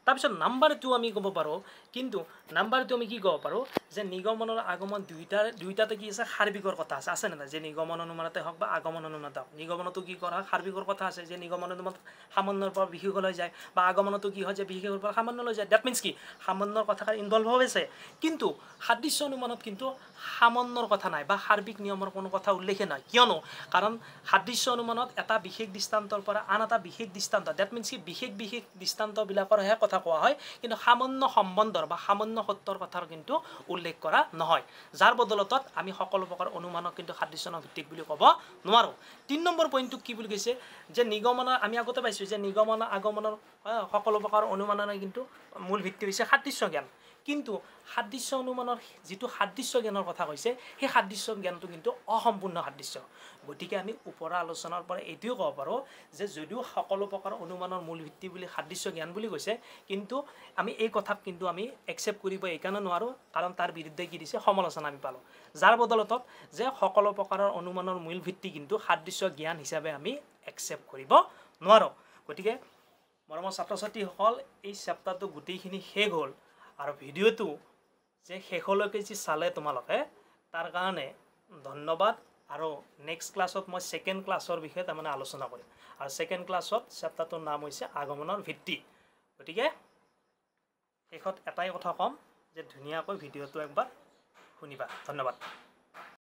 তাৰপিছত নাম্বাৰ 2 আমি ক'ব পাৰোঁ কিন্তু নাম্বাৰ 2 আমি কি ক'ব পাৰোঁ যে নিগমন আৰু আগমন দুইটাতে কি আছে সাৰ্বিকৰ কথা আছে না যে নিগমন অনুমানতে হওক বা আগমন অনুমানতে হওক নিগমনতো কি কৰা সাৰ্বিকৰ কথা আছে যে নিগমন অনুমান সামান্যৰ পৰা বিশেষলৈ যায় বা আগমনতো কি হয় যে বিশেষৰ পৰা সামান্যলৈ যায় দ্যাট মিন্স কি সামান্যৰ কথাষাৰ ইনভলভ হৈ আছে কিন্তু সাদৃশ্য অনুমানত কিন্তু সামান্যৰ কথা নাই বা সাৰ্বিক নিয়মৰ কোনো কথা উল্লেখে নাই কিয়নো কাৰণ সাদৃশ্য অনুমানত এটা বিশেষ দৃষ্টান্তৰ পৰা আন এটা বিশেষ দৃষ্টান্ত দ্যাট মিন্স কি বিশেষ দৃষ্টান্তবিলাকৰহে কথা কোৱা হয় কিন্তু সামান্য সম্বন্ধৰ বা সামান্য সত্যৰ কথাৰ কিন্তু উল্লেখ কৰা নহয় যাৰ বদলতত আমি সকলো প্ৰকাৰ অনুমানক কিন্তু সাদৃশ্য ভিত্তিক বুলি ক'ব নোৱাৰো 3 নম্বৰ পইণ্টটো কি বুলি কৈছে যে নিগমন আমি আগতে পাইছো যে নিগমন আগমনৰ সকলো প্ৰকাৰ অনুমানৰ কিন্তু মূল ভিত্তি হৈছে সাদৃশ্য জ্ঞান কিন্তু সাদৃশ্য অনুমানৰ যেটো সাদৃশ্য জ্ঞানৰ কথা কৈছে সেই সাদৃশ্য জ্ঞানটো কিন্তু অসম্পূৰ্ণ সাদৃশ্য গতিকে আমি ওপৰৰ আলোচনাৰ পৰা এইটোও ক'ব পাৰো যে যদিও সকলো প্ৰকাৰ অনুমানৰ মূল ভিত্তি বুলি সাদৃশ্য জ্ঞান বুলি কৈছে কিন্তু আমি এই কথাক কিন্তু আমি একচেপ্ট কৰিব এইকাৰণে নোৱাৰো কাৰণ তাৰ বিৰুদ্ধে কি দিছে সমালোচনা আমি পালো যাৰ বদলতত যে সকলো প্ৰকাৰৰ অনুমানৰ মূল ভিত্তি কিন্তু সাদৃশ্য জ্ঞান হিচাপে আমি একচেপ্ট কৰিব নোৱাৰো গতিকে মৰমৰ ছাত্ৰ-ছাত্ৰীসকল এই চেপ্টাৰটো গোটেইখিনি শেষ হ'ল আৰু ভিডিঅ'টো যে শেষলৈকে যি চালে তোমালোকে তাৰ কাৰণে ধন্যবাদ আৰু নেক্সট ক্লাছত মই সেকেন্ড ক্লাছৰ বিষয়ে তাৰমানে আলোচনা কৰিম আৰু সেকেন্ড ক্লাছত চেপ্টাৰটোৰ নাম হৈছে আগমনৰ ভিত্তি গতিকে শেষত এটাই কথা কম যে ধুনীয়াকৈ ভিডিঅ'টো একবাৰ শুনিবা ধন্যবাদ